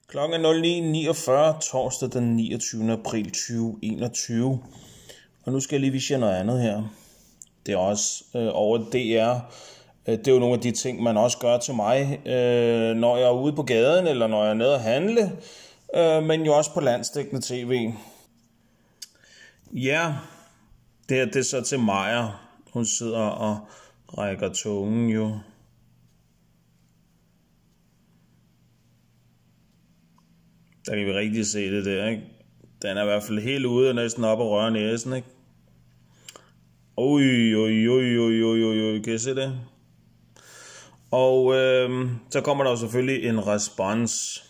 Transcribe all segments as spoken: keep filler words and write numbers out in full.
Klokken er nul ni niogfyrre, torsdag den niogtyvende april tyve enogtyve. Og nu skal jeg lige vise jer noget andet her. Det er også øh, over D R. Det er jo nogle af de ting, man også gør til mig, øh, når jeg er ude på gaden, eller når jeg er nede at handle, øh, men jo også på landsdækkende tv. Ja, det her det er så til Maja. Hun sidder og rækker tungen jo. Der kan vi rigtig se det der, ikke? Den er i hvert fald helt ude og næsten op og røre næsen, ikke? Oj, oj, oj, oj, oj, oj, oj, kan I se det? Og øh, så kommer der jo selvfølgelig en respons.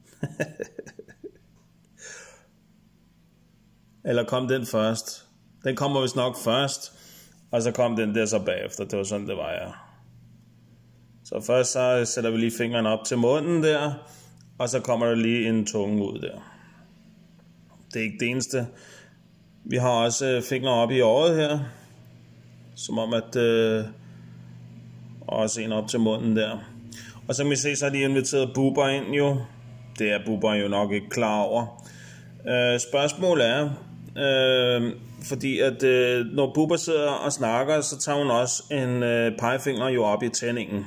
Eller kom den først? Den kommer vist nok først, og så kom den der så bagefter. Det var sådan, det var, ja. Så først så sætter vi lige fingeren op til munden der, og så kommer der lige en tunge ud der. Det er ikke det eneste. Vi har også fingre op i øjet her, som om at øh, også en op til munden der. Og så kan vi se, så har de inviteret Bubber ind jo. Det er Bubber jo nok ikke klar over. Øh, spørgsmålet er, øh, fordi at øh, når Bubber sidder og snakker, så tager hun også en øh, pegefinger jo op i tændingen.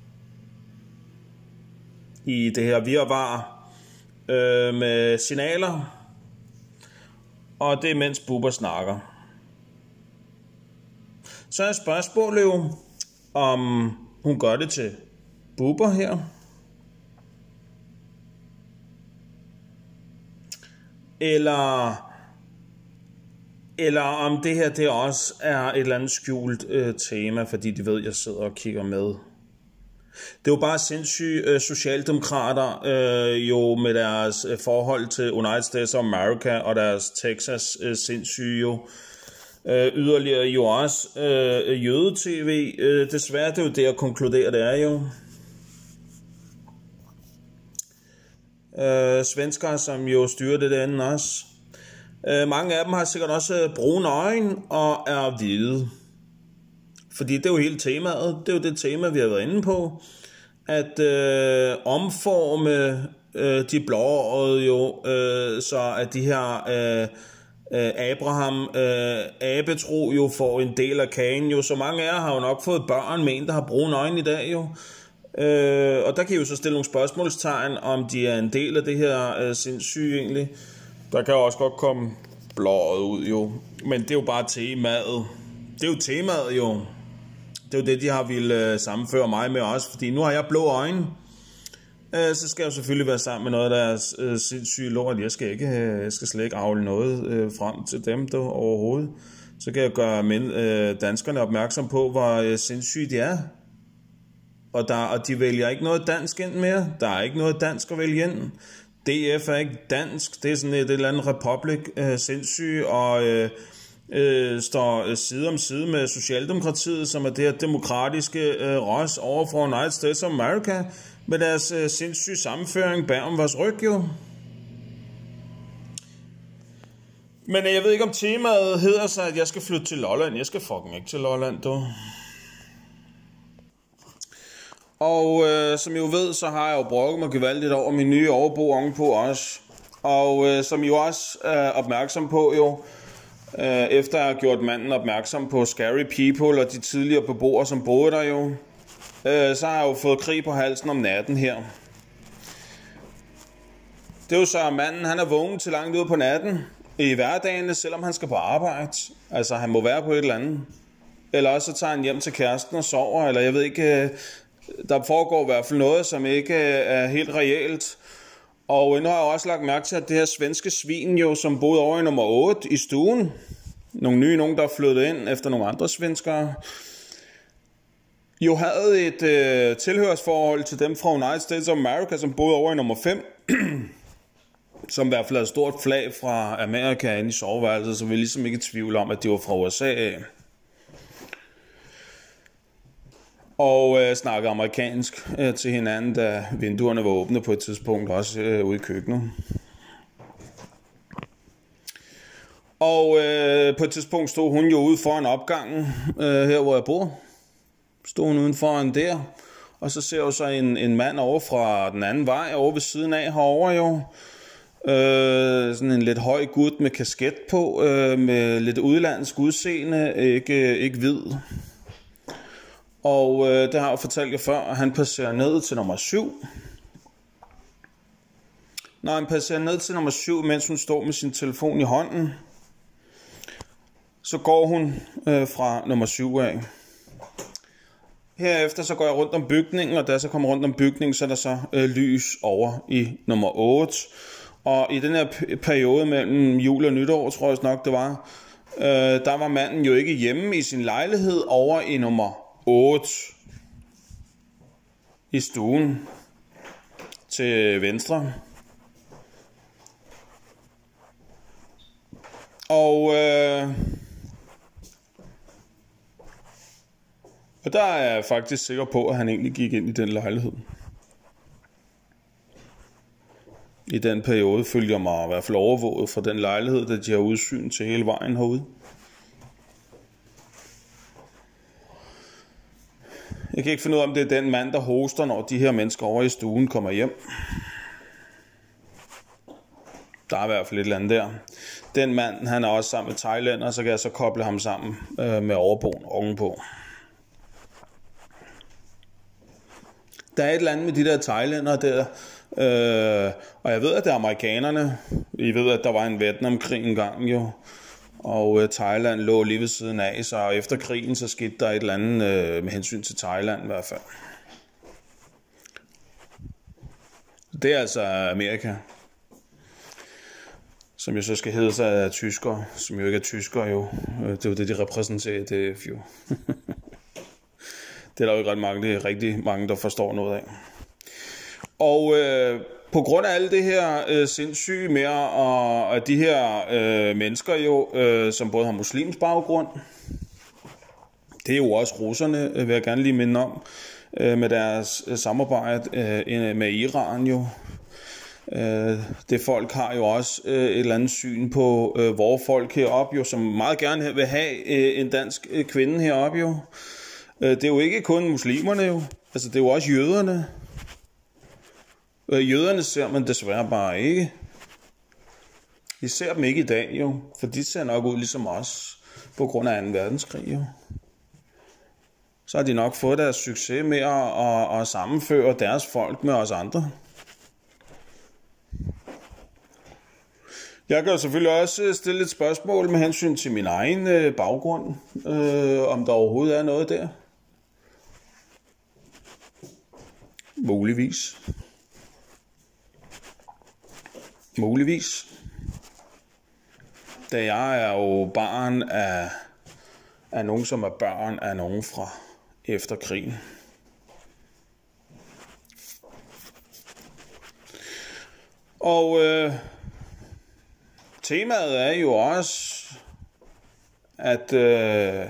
I det her virvar øh, med signaler. Og det er mens Bubber snakker. Så er spørgsmålet jo, om hun gør det til Bubber her. Eller, eller om det her det også er et eller andet skjult øh, tema, fordi de ved, at jeg sidder og kigger med. Det er jo bare sindssyge øh, socialdemokrater øh, jo med deres øh, forhold til United States of America og deres Texas øh, sindssyge jo. Øh, yderligere jo også øh, jøde-tv. Øh, desværre det er jo det at konkludere, det er jo. Øh, svenskere, som jo styrer det derinde også. Øh, mange af dem har sikkert også brune øjne og er hvide. Fordi det er jo hele temaet. Det er jo det tema, vi har været inde på. At øh, omforme øh, de blåårede jo, øh, så at de her øh, øh, Abraham øh, abetro jo får en del af kagen jo. Så mange af jer har jo nok fået børn med en, der har brune øjne i dag jo. Øh, og der kan I jo så stille nogle spørgsmålstegn, om de er en del af det her øh, sindssyge egentlig. Der kan jo også godt komme blåret ud jo. Men det er jo bare temaet. Det er jo temaet jo. Det er jo det, de har ville sammenføre mig med også, fordi nu har jeg blå øjne. Øh, så skal jeg jo selvfølgelig være sammen med noget af deres øh, sindssyge lort. Jeg skal, ikke, jeg skal slet ikke afle noget øh, frem til dem der, overhovedet. Så kan jeg gøre men, øh, danskerne opmærksom på, hvor øh, sindssyge de er. Og, der, og de vælger ikke noget dansk ind mere. Der er ikke noget dansk at vælge ind. D F er ikke dansk. Det er sådan et, et eller andet republik øh, sindssyge, og øh, øh, står side om side med Socialdemokratiet, som er det her demokratiske øh, ros over for United States of America, med deres øh, sindssyge sammenføring bag om vores ryg jo. Men jeg ved ikke, om temaet hedder sig, at jeg skal flytte til Lolland. Jeg skal fucking ikke til Lolland, du. Og øh, som I jo ved, så har jeg jo brokket mig gevaldigt over min nye overbo ovenpå også. Og øh, som I jo også er opmærksom på jo, øh, efter jeg har gjort manden opmærksom på Scary People og de tidligere beboere, som boede der jo, øh, så har jeg jo fået krig på halsen om natten her. Det er jo så, at manden han er vågen til langt ude på natten i hverdagen, selvom han skal på arbejde. Altså han må være på et eller andet. Eller også så tager han hjem til kæresten og sover, eller jeg ved ikke... Øh, Der foregår i hvert fald noget, som ikke er helt reelt. Og nu har jeg også lagt mærke til, at det her svenske svin, jo, som boede over i nummer otte i stuen, nogle nye, nogen der er flyttet ind efter nogle andre svenskere, jo havde et øh, tilhørsforhold til dem fra United States of America, som boede over i nummer fem, som i hvert fald havde et stort flag fra Amerika inde i soveværelset, så vi er ligesom ikke i tvivl om, at de var fra U S A. Og øh, snakkede amerikansk øh, til hinanden, da vinduerne var åbne på et tidspunkt, også øh, ude i køkkenet. Og øh, på et tidspunkt stod hun jo ude foran opgangen, øh, her hvor jeg bor. Stod hun uden foran der, og så ser jeg jo så en, en mand over fra den anden vej, over ved siden af herovre jo. Øh, sådan en lidt høj gut med kasket på, øh, med lidt udlandsk udseende, ikke, ikke hvid. Og øh, det har jeg fortalt jer før, at han passerer ned til nummer syv. Når han passerer ned til nummer syv, mens hun står med sin telefon i hånden, så går hun øh, fra nummer syv af. Herefter så går jeg rundt om bygningen, og da jeg så kommer rundt om bygningen, så er der så øh, lys over i nummer otte. Og i den her periode mellem jul og nytår, tror jeg nok det var, øh, der var manden jo ikke hjemme i sin lejlighed over i nummer otte i stuen til venstre. Og, øh, og der er jeg faktisk sikker på, at han egentlig gik ind i den lejlighed. I den periode følger jeg mig i hvert fald overvåget fra den lejlighed, da de har udsyn til hele vejen herude. Jeg kan ikke finde ud af, om det er den mand, der hoster, når de her mennesker over i stuen kommer hjem. Der er i hvert fald et eller andet der. Den mand, han er også sammen med thailænder, så kan jeg så koble ham sammen øh, med overboen ovenpå. Der er et eller andet med de der thailænder der, øh, og jeg ved, at det er amerikanerne. I ved, at der var en Vietnamkrig engang jo, og øh, Thailand lå lige ved siden af, så efter krigen, så skete der et eller andet øh, med hensyn til Thailand i hvert fald. Det er altså Amerika, som jo så skal hedde sig af tyskere, som jo ikke er tyskere jo. Det er jo det, de repræsenterer, det er jo. Det er der jo ikke ret mange, det er rigtig mange, der forstår noget af. Og øh, på grund af alt det her øh, sindssyge mere, og, og de her øh, mennesker jo, øh, som både har muslims baggrund, det er jo også russerne, vil jeg gerne lige minde om, øh, med deres øh, samarbejde øh, med Iran jo. Øh, det folk har jo også øh, et eller andet syn på øh, vores folk heroppe jo, som meget gerne vil have øh, en dansk øh, kvinde heroppe jo. Øh, det er jo ikke kun muslimerne jo, altså det er jo også jøderne. Øh, jøderne ser man desværre bare ikke. De ser dem ikke i dag jo, for de ser nok ud ligesom os på grund af anden verdenskrig jo. Så har de nok fået deres succes med at, at, at sammenføre deres folk med os andre. Jeg kan jo selvfølgelig også stille et spørgsmål med hensyn til min egen øh, baggrund, øh, om der overhovedet er noget der. Muligvis. Muligvis. Da jeg er jo barn af, af nogen, som er børn af nogen fra efter krigen. Og øh, temaet er jo også, at øh,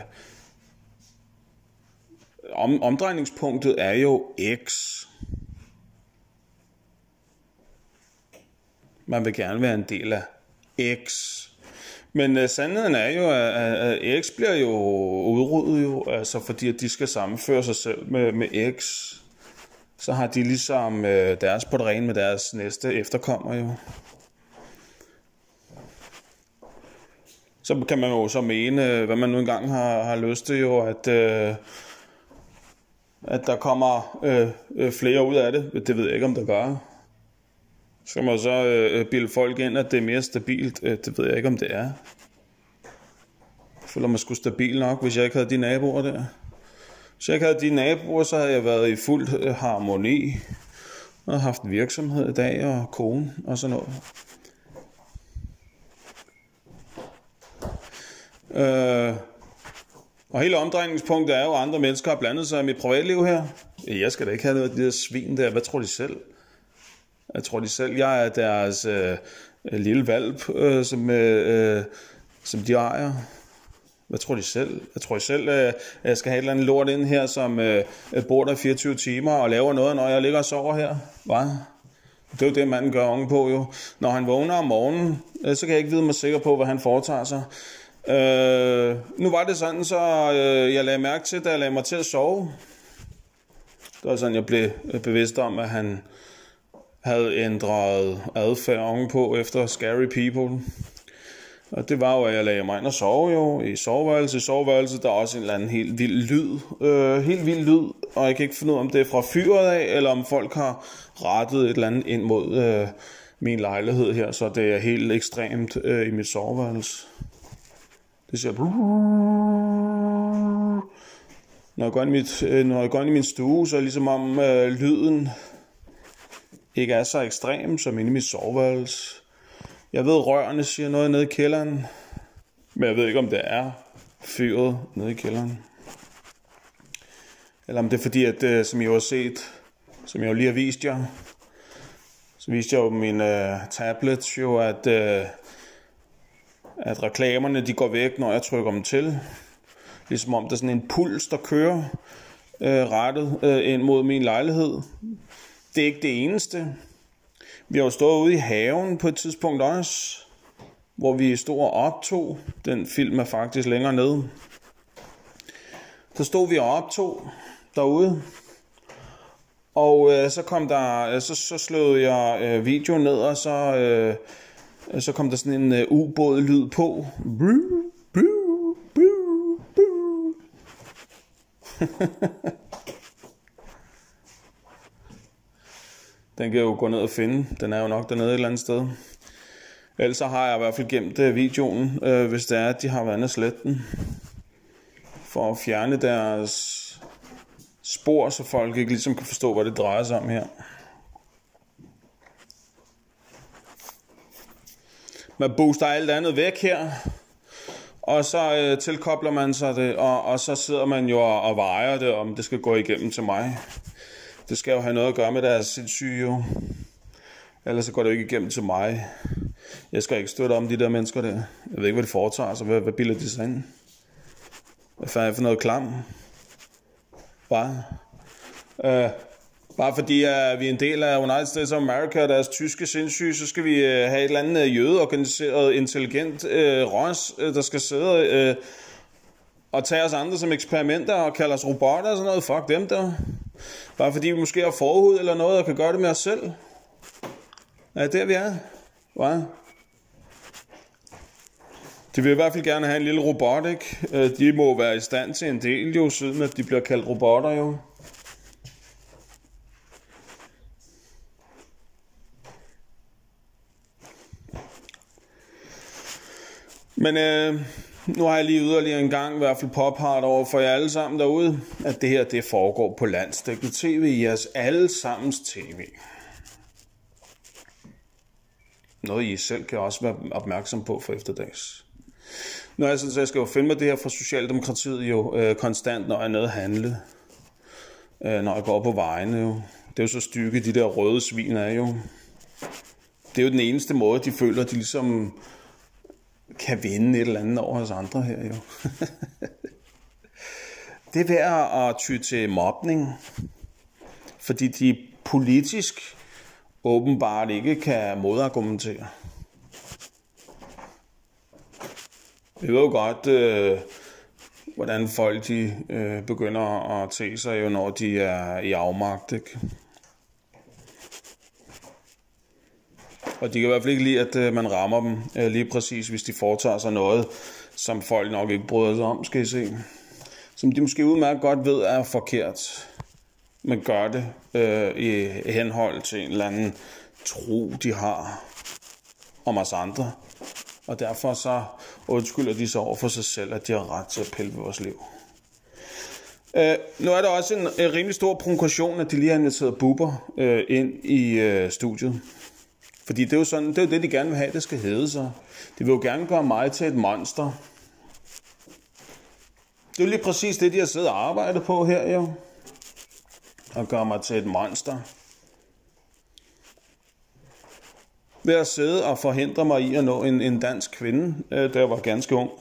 om, omdrejningspunktet er jo X. Man vil gerne være en del af X. Men øh, sandheden er jo, at, at X bliver jo udryddet jo, altså fordi at de skal sammenføre sig selv med, med X. Så har de ligesom øh, deres på det rene med deres næste efterkommer jo. Så kan man jo så mene, hvad man nu engang har, har lyst til jo, at, øh, at der kommer øh, flere ud af det. Det ved jeg ikke, om der gør. Så kan man så øh, bilde folk ind, at det er mere stabilt. Øh, det ved jeg ikke, om det er. Jeg føler mig sgu stabil nok, hvis jeg ikke havde de naboer der. Hvis jeg ikke havde de naboer, så havde jeg været i fuld øh, harmoni. Og haft virksomhed i dag og kone og sådan noget. Øh, og hele omdrejningspunktet er jo, at andre mennesker har blandet sig i mit privatliv her. Jeg skal da ikke have noget af de der svin der. Hvad tror de selv? Jeg tror de selv, jeg er deres øh, lille valp, øh, som, øh, som de ejer. Hvad tror de selv? Jeg tror de selv, øh, jeg skal have et eller andet lort ind her, som øh, bor der fireogtyve timer og laver noget, når jeg ligger og sover her. Hvad? Det er jo det, manden gør ovenpå jo. Når han vågner om morgenen, øh, så kan jeg ikke vide mig sikker på, hvad han foretager sig. Øh, nu var det sådan, så øh, jeg lagde mærke til, da jeg lagde mig til at sove, Det var sådan, jeg blev bevidst om, at han havde ændret adfærd ovenpå efter Scary People. Og det var jo, at jeg lagde mig ind og sove jo i soveværelse. I soveværelse, der er også en eller anden helt vild lyd. Øh, helt vild lyd, og jeg kan ikke finde ud af, om det er fra fyret af, eller om folk har rettet et eller andet ind mod øh, min lejlighed her, så det er helt ekstremt øh, i mit soveværelse. Det siger... Når jeg går ind i, mit, øh, når jeg går ind i min stue, så er det ligesom om øh, lyden ikke er så ekstrem som inde i mit soveværelse. Jeg ved, rørene siger noget nede i kælderen, men jeg ved ikke, om det er fyret nede i kælderen. Eller om det er fordi, at øh, som I har set, som jeg jo lige har vist jer, så viste jeg jo min øh, tablet, jo, at, øh, at reklamerne de går væk, når jeg trykker dem til. Ligesom om der er sådan en puls, der kører øh, rettet øh, ind mod min lejlighed. Det er ikke det eneste. Vi har jo stået ude i haven på et tidspunkt også, hvor vi stod og optog. Den film er faktisk længere nede. Så stod vi og optog derude. Og øh, så kom der, så, så slåede jeg øh, videoen ned, og så, øh, så kom der sådan en øh, ubåd lyd på. Bruu, bruu, bruu, bruu. Den kan jeg jo gå ned og finde. Den er jo nok dernede et eller andet sted. Ellers så har jeg i hvert fald gemt øh, videoen, øh, hvis det er, at de har været inde og slette den. For at fjerne deres spor, så folk ikke ligesom kan forstå, hvad det drejer sig om her. Man booster alt andet væk her, og så øh, tilkobler man sig det, og, og så sidder man jo og, og vejer det, om det skal gå igennem til mig. Det skal jo have noget at gøre med deres sindssyge jo. Ellers så går det jo ikke igennem til mig. Jeg skal ikke støtte om de der mennesker der. Jeg ved ikke, hvad de foretager sig. Hvad, hvad bilder de sig ind? Hvad fanden er for noget klam? Bare, øh, bare fordi uh, vi er en del af United States of America og deres tyske sindssyge, så skal vi uh, have et eller andet uh, jødeorganiseret, intelligent uh, røs, uh, der skal sidde uh, og tage os andre som eksperimenter og kalde os robotter og sådan noget. Fuck dem der. Bare fordi vi måske har forhud eller noget og kan gøre det med os selv. Ja, der vi er. Hvad? De vil i hvert fald gerne have en lille robot, ikke? De må være i stand til en del jo, siden at de bliver kaldt robotter jo. Men øh, nu har jeg lige yderligere en gang i hvert fald påpeget over for jer alle sammen derude, at det her det foregår på landsdækkende tv i jeres allesammens tv. Noget I selv kan også være opmærksom på for efterdags. Når jeg, så jeg skal jo finde mig det her fra Socialdemokratiet jo øh, konstant, når jeg er nede at handle. Øh, når jeg går på vejene jo. Det er jo så stykke, de der røde svin er jo. Det er jo den eneste måde, de føler, de ligesom kan vinde et eller andet over os andre her jo. Det er værd at ty til mobning. Fordi de politisk åbenbart ikke kan modargumentere. Vi ved jo godt, øh, hvordan folk de, øh, begynder at tage sig, jo, når de er i afmagt. Ikke? Og de kan i hvert fald ikke lide, at øh, man rammer dem øh, lige præcis, hvis de foretager sig noget, som folk nok ikke bryder sig om, skal I se. Som de måske udmærket godt ved er forkert. Men gør det øh, i henhold til en eller anden tro, de har om os andre. Og derfor så undskylder de sig over for sig selv, at de har ret til at pille ved vores liv. Øh, nu er der også en, en rimelig stor provokation, at de lige har inviteret Bubber øh, ind i øh, studiet. Fordi det er, jo sådan, det er jo det, de gerne vil have, det skal hedde sig. De vil jo gerne gøre mig til et monster. Det er jo lige præcis det, de har siddet og arbejdet på her, jo. Og gøre mig til et monster. Ved at sidde og forhindre mig i at nå en, en dansk kvinde, øh, da jeg var ganske ung.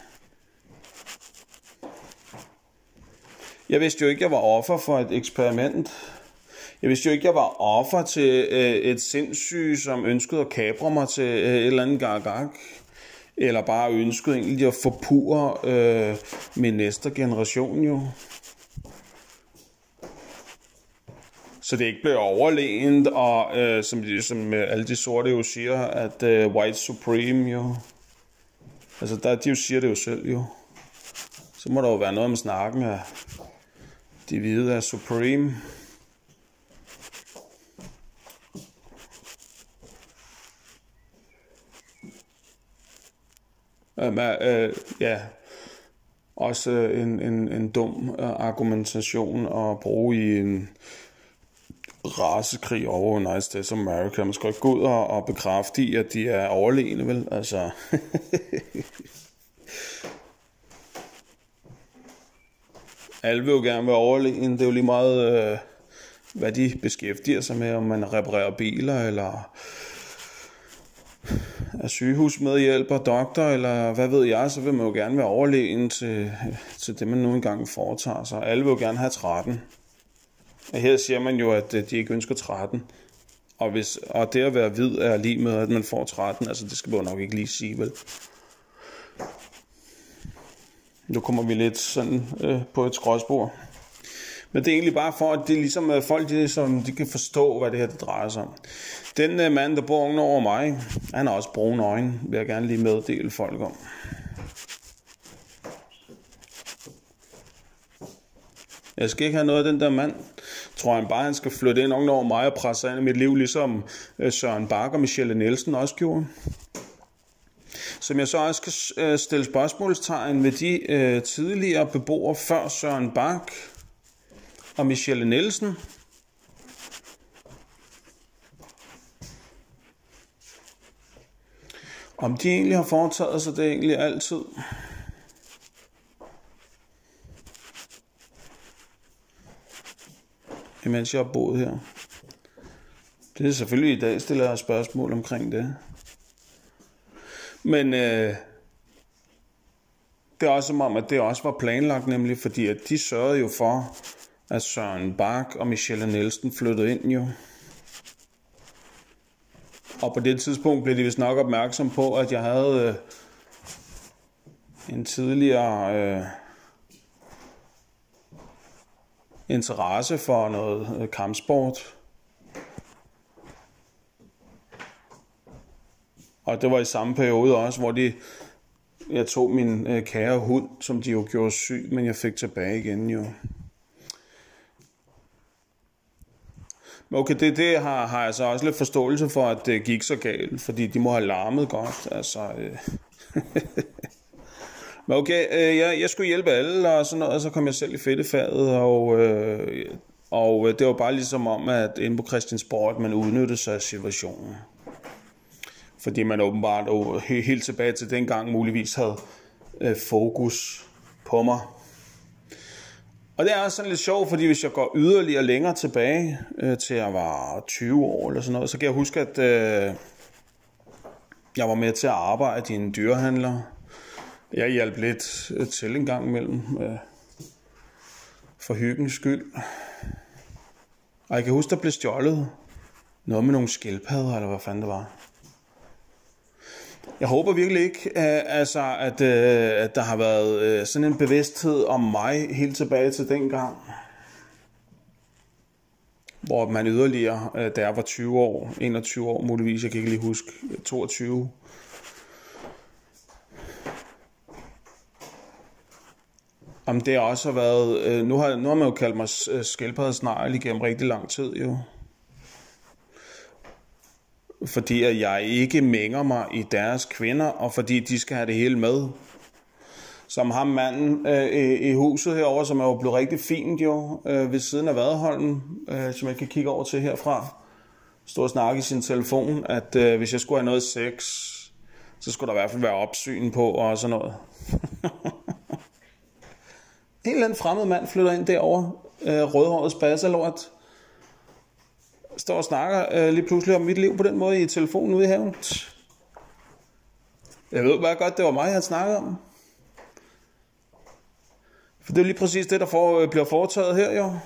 Jeg vidste jo ikke, jeg var offer for et eksperiment. Jeg vidste jo ikke, jeg var offer til øh, et sindssyge, som ønskede at kapre mig til øh, et eller andet gargag. Eller bare ønskede egentlig at forpure øh, min næste generation jo. så det ikke bliver overlegent, og øh, som, som alle de sorte jo siger, at øh, white supreme jo, altså der, de jo siger det jo selv jo, så må der jo være noget om snakken af de hvide er supreme. Øh, øh, ja, også en, en, en dum argumentation at bruge i en racekrig over United States of America. Man skal ikke gå ud og, og bekræfte i, at de er overlegne, vel? Altså. Alle vil jo gerne være overlegne. Det er jo lige meget, øh, hvad de beskæftiger sig med, om man reparerer biler, eller er sygehusmedhjælper, doktor, eller hvad ved jeg, så vil man jo gerne være overlegen til, til det, man nu engang foretager sig. Alle vil jo gerne have tretten. Og her siger man jo, at de ikke ønsker tretten. Og, hvis, og det at være hvid er lige med, at man får tretten. Altså det skal man jo nok ikke lige sige, vel? Nu kommer vi lidt sådan øh, på et skråspor. Men det er egentlig bare for, at det ligesom, at folk de, som, de kan forstå, hvad det her det drejer sig om. Den øh, mand, der bor oven over mig, han har også brune øjne, vil jeg gerne lige meddele folk om. Jeg skal ikke have noget af den der mand. Tror han bare, han skal flytte ind oven over mig og presse ind i mit liv, ligesom øh, Søren Bak og Michelle Nielsen også gjorde. Som jeg så også skal øh, stille spørgsmålstegn ved de øh, tidligere beboere før Søren Bak og Michelle Nielsen. Om de egentlig har foretaget sig det egentlig altid. Imens jeg har boet her. Det er selvfølgelig i dag, stiller jeg spørgsmål omkring det. Men øh, det er også som om, at det også var planlagt, nemlig fordi at de sørgede jo for, at Søren Bak og Michelle Nielsen flyttede ind jo. Og på det tidspunkt blev de vist nok opmærksom på, at jeg havde øh, en tidligere øh, interesse for noget øh, kampsport. Og det var i samme periode også, hvor de, jeg tog min øh, kære hund, som de jo gjorde syg, men jeg fik tilbage igen jo. Men okay, det, det har, har jeg så også lidt forståelse for, at det gik så galt, fordi de må have larmet godt, altså. Øh. Men okay, øh, jeg, jeg skulle hjælpe alle og sådan noget, og så kom jeg selv i fedtefaget, og, øh, og det var bare ligesom om, at inde på Christiansborg, at man udnyttede sig af situationen. Fordi man åbenbart og helt tilbage til dengang muligvis havde øh, fokus på mig. Og det er også sådan lidt sjovt, fordi hvis jeg går yderligere længere tilbage, øh, til jeg var tyve år eller sådan noget, så kan jeg huske, at øh, jeg var med til at arbejde i en dyrehandler. Jeg hjalp lidt øh, til en gang imellem, øh, for hyggens skyld. Og jeg kan huske, der blev stjålet noget med nogle skildpadder, eller hvad fanden det var. Jeg håber virkelig ikke, øh, altså, at, øh, at der har været øh, sådan en bevidsthed om mig helt tilbage til dengang, hvor man yderligere, øh, da jeg var tyve år, enogtyve år muligvis, jeg kan ikke lige huske, toogtyve. Om det også har været, øh, nu, har, nu har man jo kaldt mig skildpaddesnegl igennem rigtig lang tid jo. Fordi at jeg ikke mænger mig i deres kvinder, og fordi de skal have det hele med. Som ham manden øh, i, i huset herover, som er jo blevet rigtig fint jo, øh, ved siden af Vadeholmen, øh, som jeg kan kigge over til herfra. Stå og snakke i sin telefon, at øh, hvis jeg skulle have noget sex, så skulle der i hvert fald være opsyn på og sådan noget. En eller anden fremmed mand flytter ind derovre, øh, rødhårets basalort. Står og snakker øh, lige pludselig om mit liv på den måde i telefonen ude i haven. Jeg ved bare godt, det var mig, han snakkede om. For det er lige præcis det, der får, øh, bliver foretaget her, jo.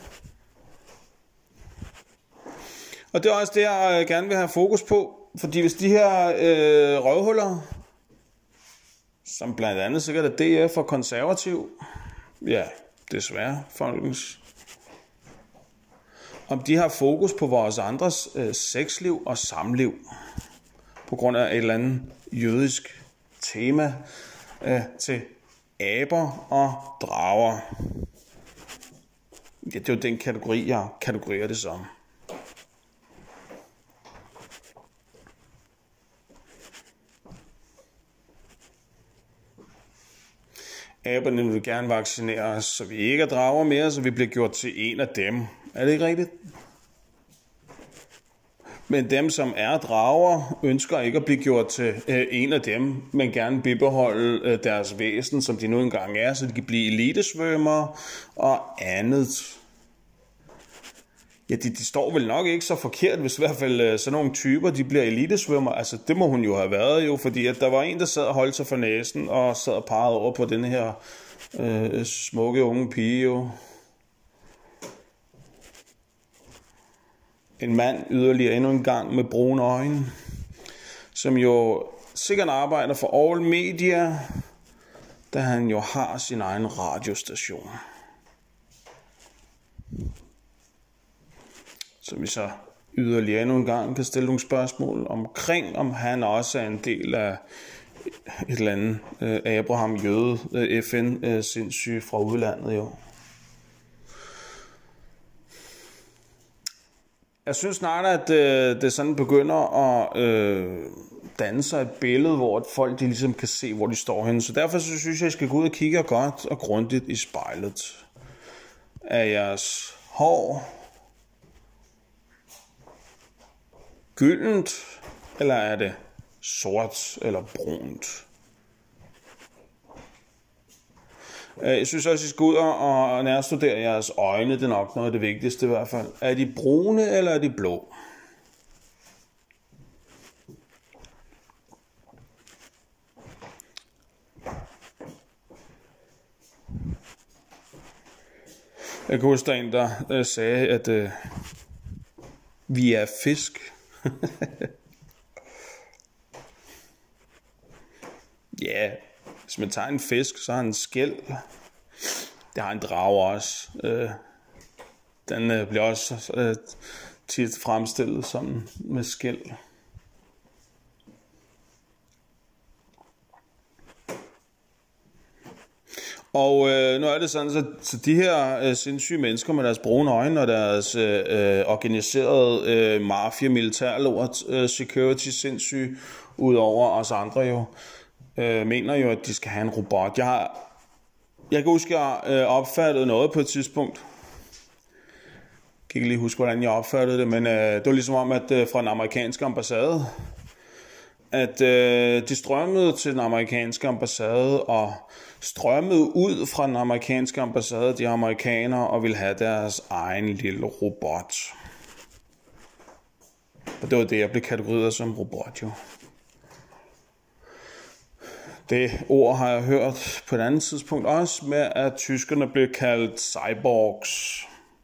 Og det er også det, jeg gerne vil have fokus på. Fordi hvis de her øh, røvhuller, som blandt andet sikkert er D F og konservativ, ja, desværre, folkens. om de har fokus på vores andres øh, sexliv og samliv, på grund af et eller andet jødisk tema øh, til aber og drager. Ja, det er jo den kategori, jeg kategoriserer det som. Aberne vil gerne vaccinere os, så vi ikke er drager mere, så vi bliver gjort til en af dem. Er det ikke rigtigt? Men dem, som er drager, ønsker ikke at blive gjort til øh, en af dem, men gerne bibeholde øh, deres væsen, som de nu engang er, så de kan blive elitesvømmere og andet. Ja, de, de står vel nok ikke så forkert, hvis i hvert fald øh, sådan nogle typer, de bliver elitesvømmer. Altså, det må hun jo have været jo, fordi at der var en, der sad og holdt sig for næsen, og sad og pegede over på den her øh, smukke unge pige jo. En mand yderligere endnu en gang med brune øjne, som jo sikkert arbejder for All Media, da han jo har sin egen radiostation. Så vi så yderligere endnu en gang kan stille nogle spørgsmål omkring, om han også er en del af et eller andet øh, Abraham Jøde, øh, F N øh, sindssyge fra udlandet jo. Jeg synes snart, at øh, det sådan begynder at øh, danne sig et billede, hvor folk de ligesom kan se, hvor de står henne. Så derfor så synes jeg, at I skal gå ud og kigge godt og grundigt i spejlet. Er jeres hår gyldent, eller er det sort eller brunt? Jeg synes også, I skal ud og nærstudere jeres øjne. Det er nok noget af det vigtigste i hvert fald. Er de brune, eller er de blå? Jeg kan huske, der en, der sagde, at øh, vi er fisk. Ja, hvis man tager en fisk, så har en skæl. Det har en drage også. Øh, den øh, bliver også øh, tit fremstillet som med skæl. Og øh, nu er det sådan, så, så de her øh, sindssyge mennesker med deres brune øjne og deres øh, øh, organiserede øh, mafia, militærlort, øh, security sindssyge, ud over os andre jo, øh, mener jo, at de skal have en robot. Jeg har, jeg kan huske, at jeg øh, opfattede noget på et tidspunkt. Jeg kan ikke lige huske, hvordan jeg opfattede det, men øh, det var ligesom om, at øh, fra den amerikanske ambassade, at øh, de strømmede til den amerikanske ambassade og strømmede ud fra den amerikanske ambassade, de amerikanere, og ville have deres egen lille robot. Og det var det, jeg blev kategoriseret som robot jo. Det ord har jeg hørt på et andet tidspunkt også, med at tyskerne blev kaldt cyborgs.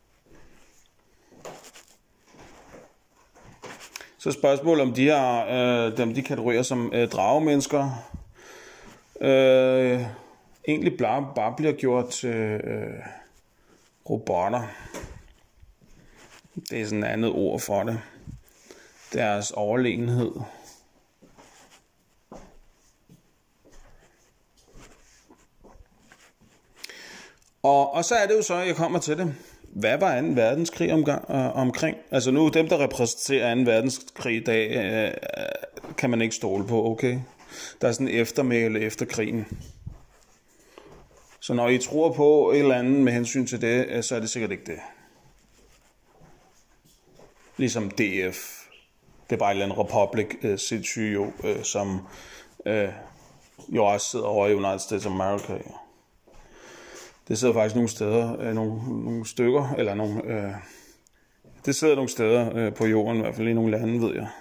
Så spørgsmålet om de her, øh, dem de kategorier som øh, dragemennesker, øh, egentlig bare, bare bliver gjort til øh, robotter. Det er sådan et andet ord for det. Deres overlegenhed. Og, og så er det jo så, jeg kommer til det. Hvad var anden verdenskrig omgang, øh, omkring? Altså nu, dem der repræsenterer anden verdenskrig i dag, øh, kan man ikke stole på, okay? Der er sådan en eftermæle efter krigen. Så når I tror på et eller andet med hensyn til det, så er det sikkert ikke det. Ligesom D F. Det er bare et eller andet Republic øh, sindssyge jo, øh, som øh, jo også sidder over i United States of America. Ja. Det sidder faktisk nogle steder, øh, nogle, nogle stykker, eller nogle, øh, det sidder nogle steder øh, på jorden, i hvert fald i nogle lande, ved jeg.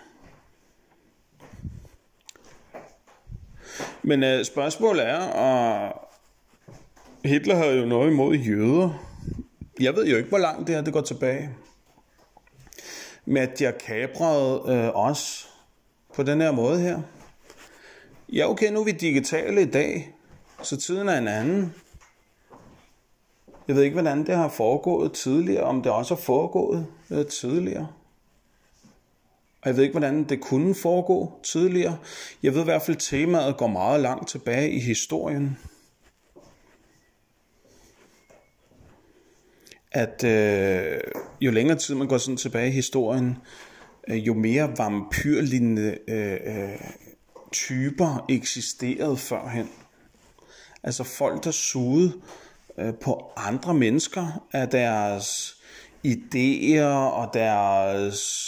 Men øh, spørgsmålet er, og Hitler havde jo noget imod jøder. Jeg ved jo ikke, hvor langt det her det går tilbage. Men at de har kapret øh, os på den her måde her. Ja, okay, nu er vi digitale i dag, så tiden er en anden. Jeg ved ikke, hvordan det har foregået tidligere, om det også har foregået øh, tidligere. Og jeg ved ikke, hvordan det kunne foregå tidligere. Jeg ved i hvert fald, at temaet går meget langt tilbage i historien. At øh, jo længere tid man går sådan tilbage i historien, øh, jo mere vampyrlignende øh, øh, typer eksisterede førhen. Altså folk, der sugede øh, på andre mennesker af deres idéer og deres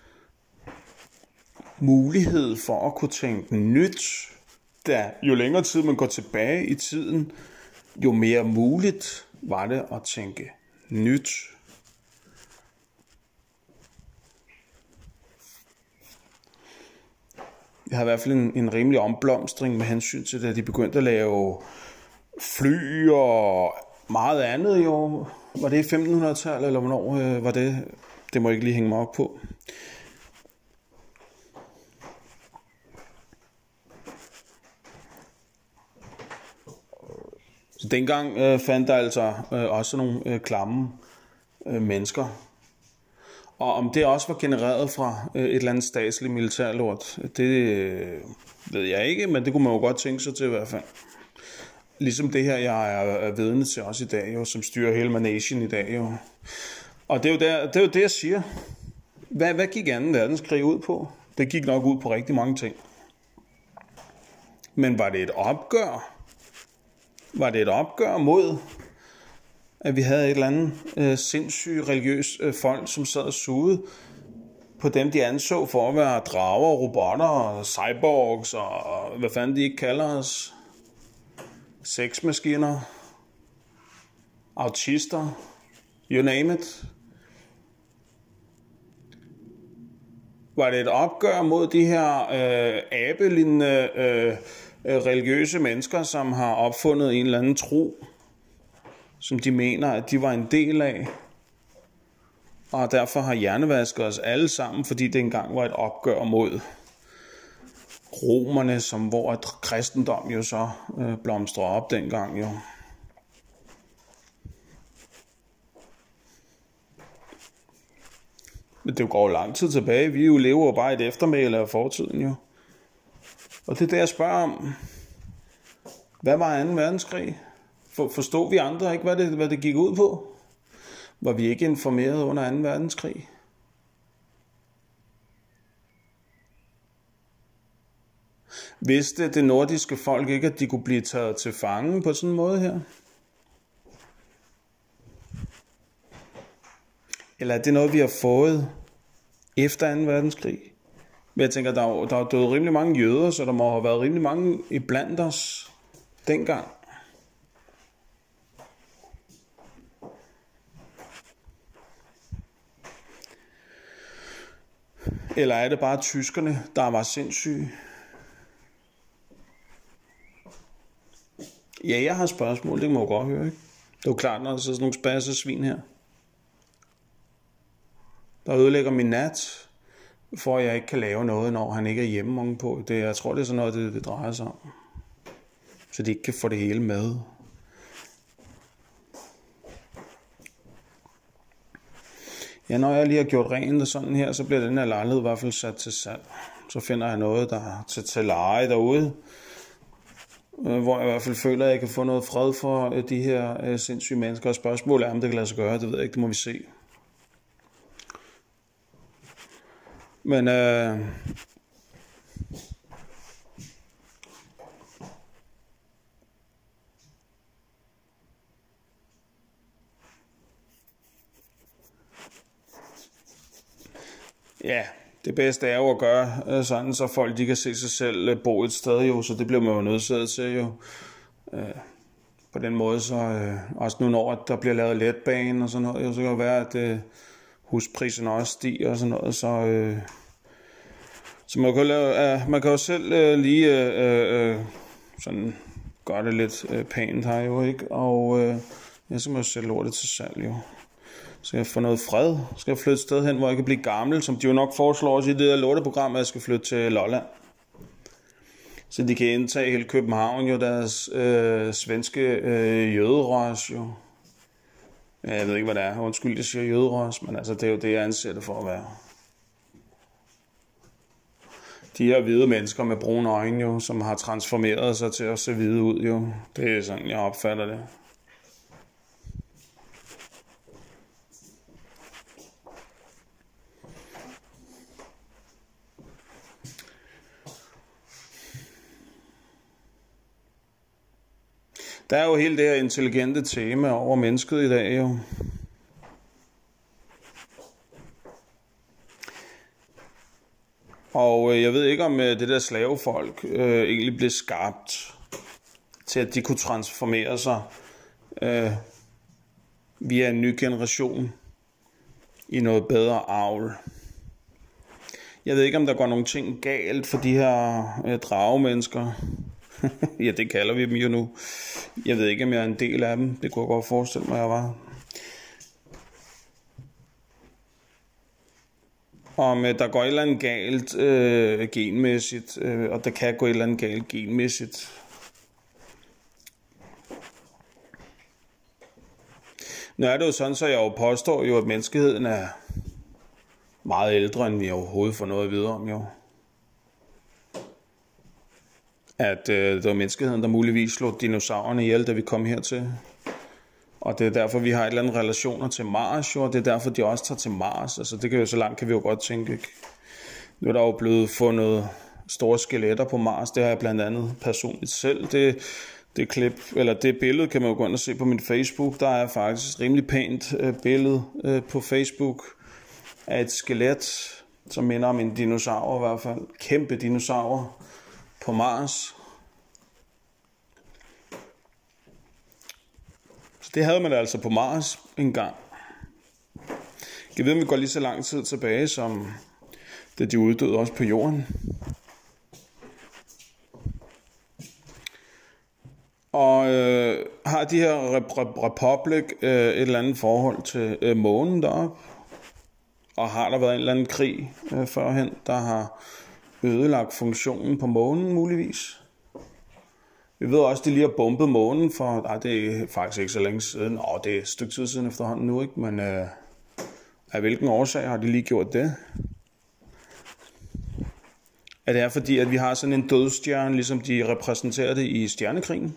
mulighed for at kunne tænke nyt. Da jo længere tid man går tilbage i tiden, jo mere muligt var det at tænke nyt. Jeg har i hvert fald en, en rimelig omblomstring med hensyn til, da de begyndte at lave fly og meget andet jo. Var det i femtenhundredetallet, eller hvornår øh, var det? Det må jeg ikke lige hænge mig op på. Så dengang øh, fandt der altså øh, også nogle øh, klamme øh, mennesker. Og om det også var genereret fra øh, et eller andet statsligt militærlort, det øh, ved jeg ikke, men det kunne man jo godt tænke sig til i hvert fald. Ligesom det her, jeg er, er vidne til også i dag, jo, som styrer hele managen i dag. Jo. Og det er, jo der, det er jo det, jeg siger. Hvad, hvad gik anden verdenskrig ud på? Det gik nok ud på rigtig mange ting. Men var det et opgør? Var det et opgør mod, at vi havde et eller andet øh, sindssygt religiøst øh, folk, som sad og sugede på dem, de anså for at være drager, robotter og cyborgs og hvad fanden de ikke kalder os. Sexmaskiner, autister, you name it. Var det et opgør mod de her øh, abelignende øh, religiøse mennesker, som har opfundet en eller anden tro, som de mener, at de var en del af, og derfor har hjernevasket os alle sammen, fordi det engang var et opgør mod romerne, som hvor at kristendom jo så øh, blomstrede op dengang jo. Men det går jo lang tid tilbage. Vi jo lever jo bare et eftermæle af fortiden jo. Og det er det, jeg spørger om. Hvad var anden verdenskrig? For, forstod vi andre ikke, hvad det, hvad det gik ud på? Var vi ikke informeret under anden verdenskrig? Vidste det nordiske folk ikke, at de kunne blive taget til fange på sådan en måde her? Eller er det noget, vi har fået efter anden verdenskrig? Men jeg tænker, der er, der er døde rimelig mange jøder, så der må have været rimelig mange iblandt os dengang. Eller er det bare tyskerne, der var sindssyge? Ja, jeg har spørgsmål, det må jeg godt høre, ikke? Det er jo klart, når der er sådan nogle spasser svin her, der ødelægger min nat, for at jeg ikke kan lave noget, når han ikke er hjemme mange på. Det, jeg tror, det er sådan noget, det, det drejer sig om. Så de ikke kan få det hele med. Ja, når jeg lige har gjort rent og sådan her, så bliver den her lejlighed i hvert fald sat til salg. Så finder jeg noget, der er til, til leje derude, hvor jeg i hvert fald føler, at jeg kan få noget fred for de her sindssyge mennesker. Og spørgsmålet er, om det kan lade sig gøre, det ved jeg ikke, det må vi se. Men øh, ja, det bedste er jo at gøre sådan, så folk de kan se sig selv bo et sted jo, så det bliver man jo nødsaget til jo. Øh, på den måde, så øh, også nu når der bliver lavet letbane og sådan noget, jo, så kan det være, at øh, huspriserne også stiger og sådan noget, så... Øh, Så man kan, lave, uh, man kan jo selv uh, lige uh, uh, sådan gøre det lidt uh, pænt her jo, ikke? Og uh, ja, så må jeg sætte lortet til salg jo. Så skal jeg få noget fred. Så skal jeg flytte et sted hen, hvor jeg kan blive gammel, som de jo nok foreslår også i det der lorteprogram, at jeg skal flytte til Lolland. Så de kan indtage hele København jo, deres uh, svenske uh, jøderas jo. Jeg ved ikke, hvad det er. Undskyld, jeg siger jøderos, men altså, det er jo det, jeg anser det for at være. De her hvide mennesker med brune øjne, jo, som har transformeret sig til at se hvide ud, jo. Det er sådan, jeg opfatter det. Der er jo hele det her intelligente tema over mennesket i dag, jo. Og jeg ved ikke, om det der slavefolk øh, egentlig blev skabt til, at de kunne transformere sig øh, via en ny generation i noget bedre avl. Jeg ved ikke, om der går nogle ting galt for de her øh, dragemennesker. Ja, det kalder vi dem jo nu. Jeg ved ikke, om jeg er en del af dem. Det kunne jeg godt forestille mig, jeg var. Om øh, der går et eller andet galt øh, genmæssigt, øh, og der kan gå et eller andet galt genmæssigt. Nu er det jo sådan, så jeg jo påstår jo, at menneskeheden er meget ældre, end vi overhovedet får noget at vide om, jo. At øh, det var menneskeheden, der muligvis slog dinosaurerne ihjel, da vi kom hertil. Og det er derfor, vi har et eller andet relationer til Mars, jo, og det er derfor, de også tager til Mars. Altså, det kan jo så langt, kan vi jo godt tænke, ikke? Nu er der jo blevet fundet store skeletter på Mars. Det har jeg blandt andet personligt selv. Det, det klip, eller det billede, kan man jo gå ind og se på min Facebook. Der er faktisk et rimelig pænt øh, billede øh, på Facebook af et skelet, som minder om en dinosaur i hvert fald. Kæmpe dinosaur på Mars. Så det havde man altså på Mars engang. Jeg ved, om vi går lige så lang tid tilbage, som da de uddøde også på jorden. Og øh, har de her Republic øh, et eller andet forhold til øh, månen deroppe? Og har der været en eller anden krig øh, førhen, der har ødelagt funktionen på månen muligvis? Vi ved også, at de lige har bombet månen for, nej, det er faktisk ikke så længe siden, åh, det er et stykke tid siden efterhånden nu, ikke? Men øh, af hvilken årsag har de lige gjort det? Er det her fordi, at vi har sådan en dødsstjerne, ligesom de repræsenterer det i stjernekrigen?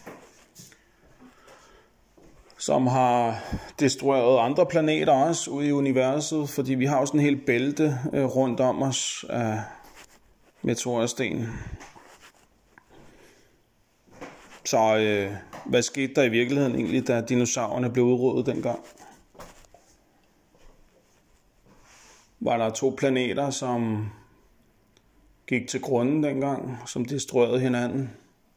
Som har destrueret andre planeter også ude i universet, fordi vi har også en hel bælte øh, rundt om os af meteorsten. Så øh, hvad skete der i virkeligheden egentlig, da dinosaurerne blev udryddet dengang? Var der to planeter, som gik til grunden dengang, som destruerede hinanden?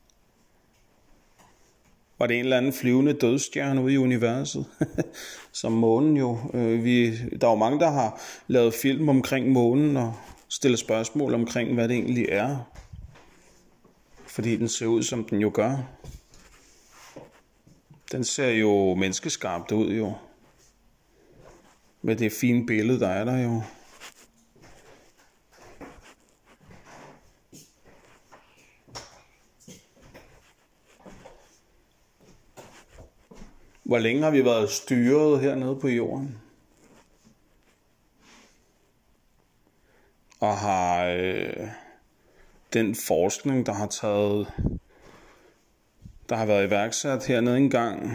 Var det en eller anden flyvende dødsstjerne ude i universet? Som månen jo. Øh, vi, der er jo mange, der har lavet film omkring månen og stillet spørgsmål omkring, hvad det egentlig er. Fordi den ser ud, som den jo gør. Den ser jo menneskeskabt ud jo. Med det fine billede, der er der jo. Hvor længe har vi været styret hernede på jorden? Og har øh, den forskning, der har taget, der har været iværksat hernede engang,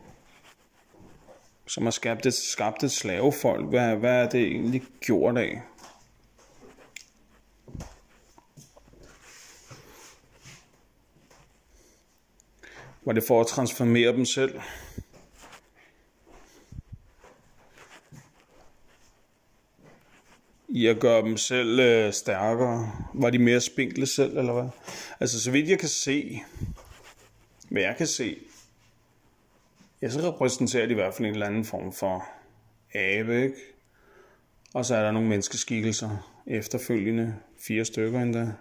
som har skabt et, skabt et slavefolk, hvad, hvad er det egentlig gjort af? Var det for at transformere dem selv? I at gøre dem selv øh, stærkere? Var de mere spinkle selv, eller hvad? Altså, så vidt jeg kan se, hvad jeg kan se, ja, så repræsenterer de i hvert fald en eller anden form for abe, ikke? Og så er der nogle menneskeskikkelser efterfølgende, fire stykker endda.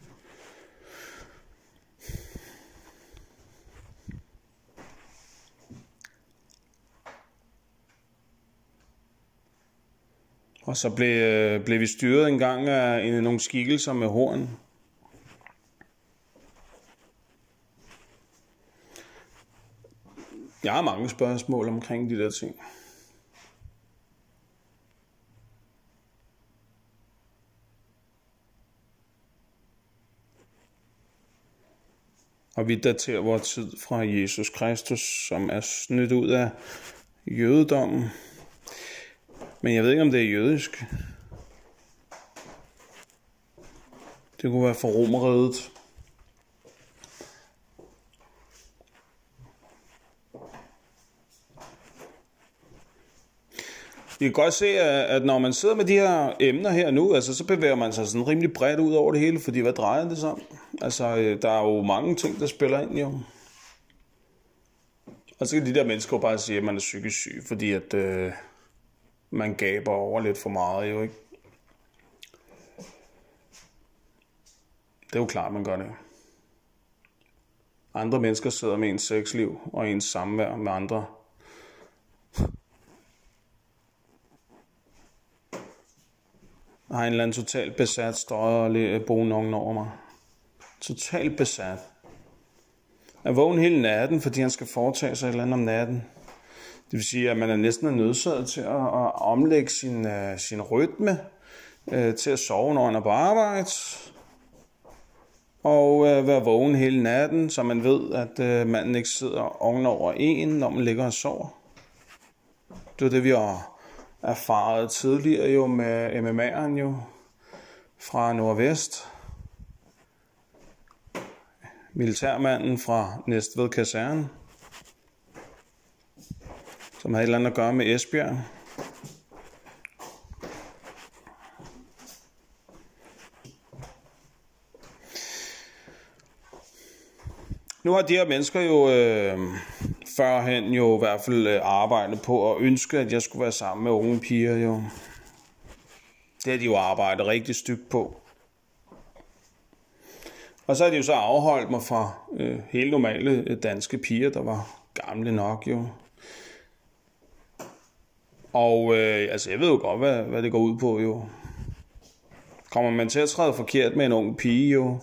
Og så blev, blev vi styret en gang af en, nogle skikkelser med horn. Jeg har mange spørgsmål omkring de der ting. Og vi daterer vores tid fra Jesus Kristus, som er snydt ud af jødedommen. Men jeg ved ikke, om det er jødisk. Det kunne være fra Romerriget. I kan godt se, at når man sidder med de her emner her nu, altså, så bevæger man sig sådan rimelig bredt ud over det hele, fordi hvad drejer det sig om? Altså, der er jo mange ting, der spiller ind, jo. Og så kan de der mennesker jo bare sige, at man er psykisk syg, fordi at øh, man gaber over lidt for meget, jo, ikke? Det er jo klart, man gør det. Andre mennesker sidder med ens sexliv og ens samvær med andre. Jeg har en eller anden totalt besat støjer og bogen over mig. Totalt besat. Jeg er vågen hele natten, fordi han skal foretage sig et eller andet om natten. Det vil sige, at man er næsten nødsaget til at, at omlægge sin, uh, sin rytme uh, til at sove, når han er på arbejde. Og uh, være vågen hele natten, så man ved, at uh, manden ikke sidder ovenover en, når man ligger og sover. Det er det, vi har erfaret tidligere jo med M M A'eren jo fra Nordvest. Militærmanden fra Næstved Kaserne, som har et eller andet at gøre med Esbjerg. Nu har de her mennesker jo øh, førhen jo i hvert fald øh, arbejdet på at ønske, at jeg skulle være sammen med unge piger jo. Det har de jo arbejdet rigtig stygt på. Og så har de jo så afholdt mig fra øh, helt normale danske piger, der var gamle nok jo. Og øh, altså jeg ved jo godt, hvad, hvad det går ud på jo. Kommer man til at træde forkert med en ung pige jo,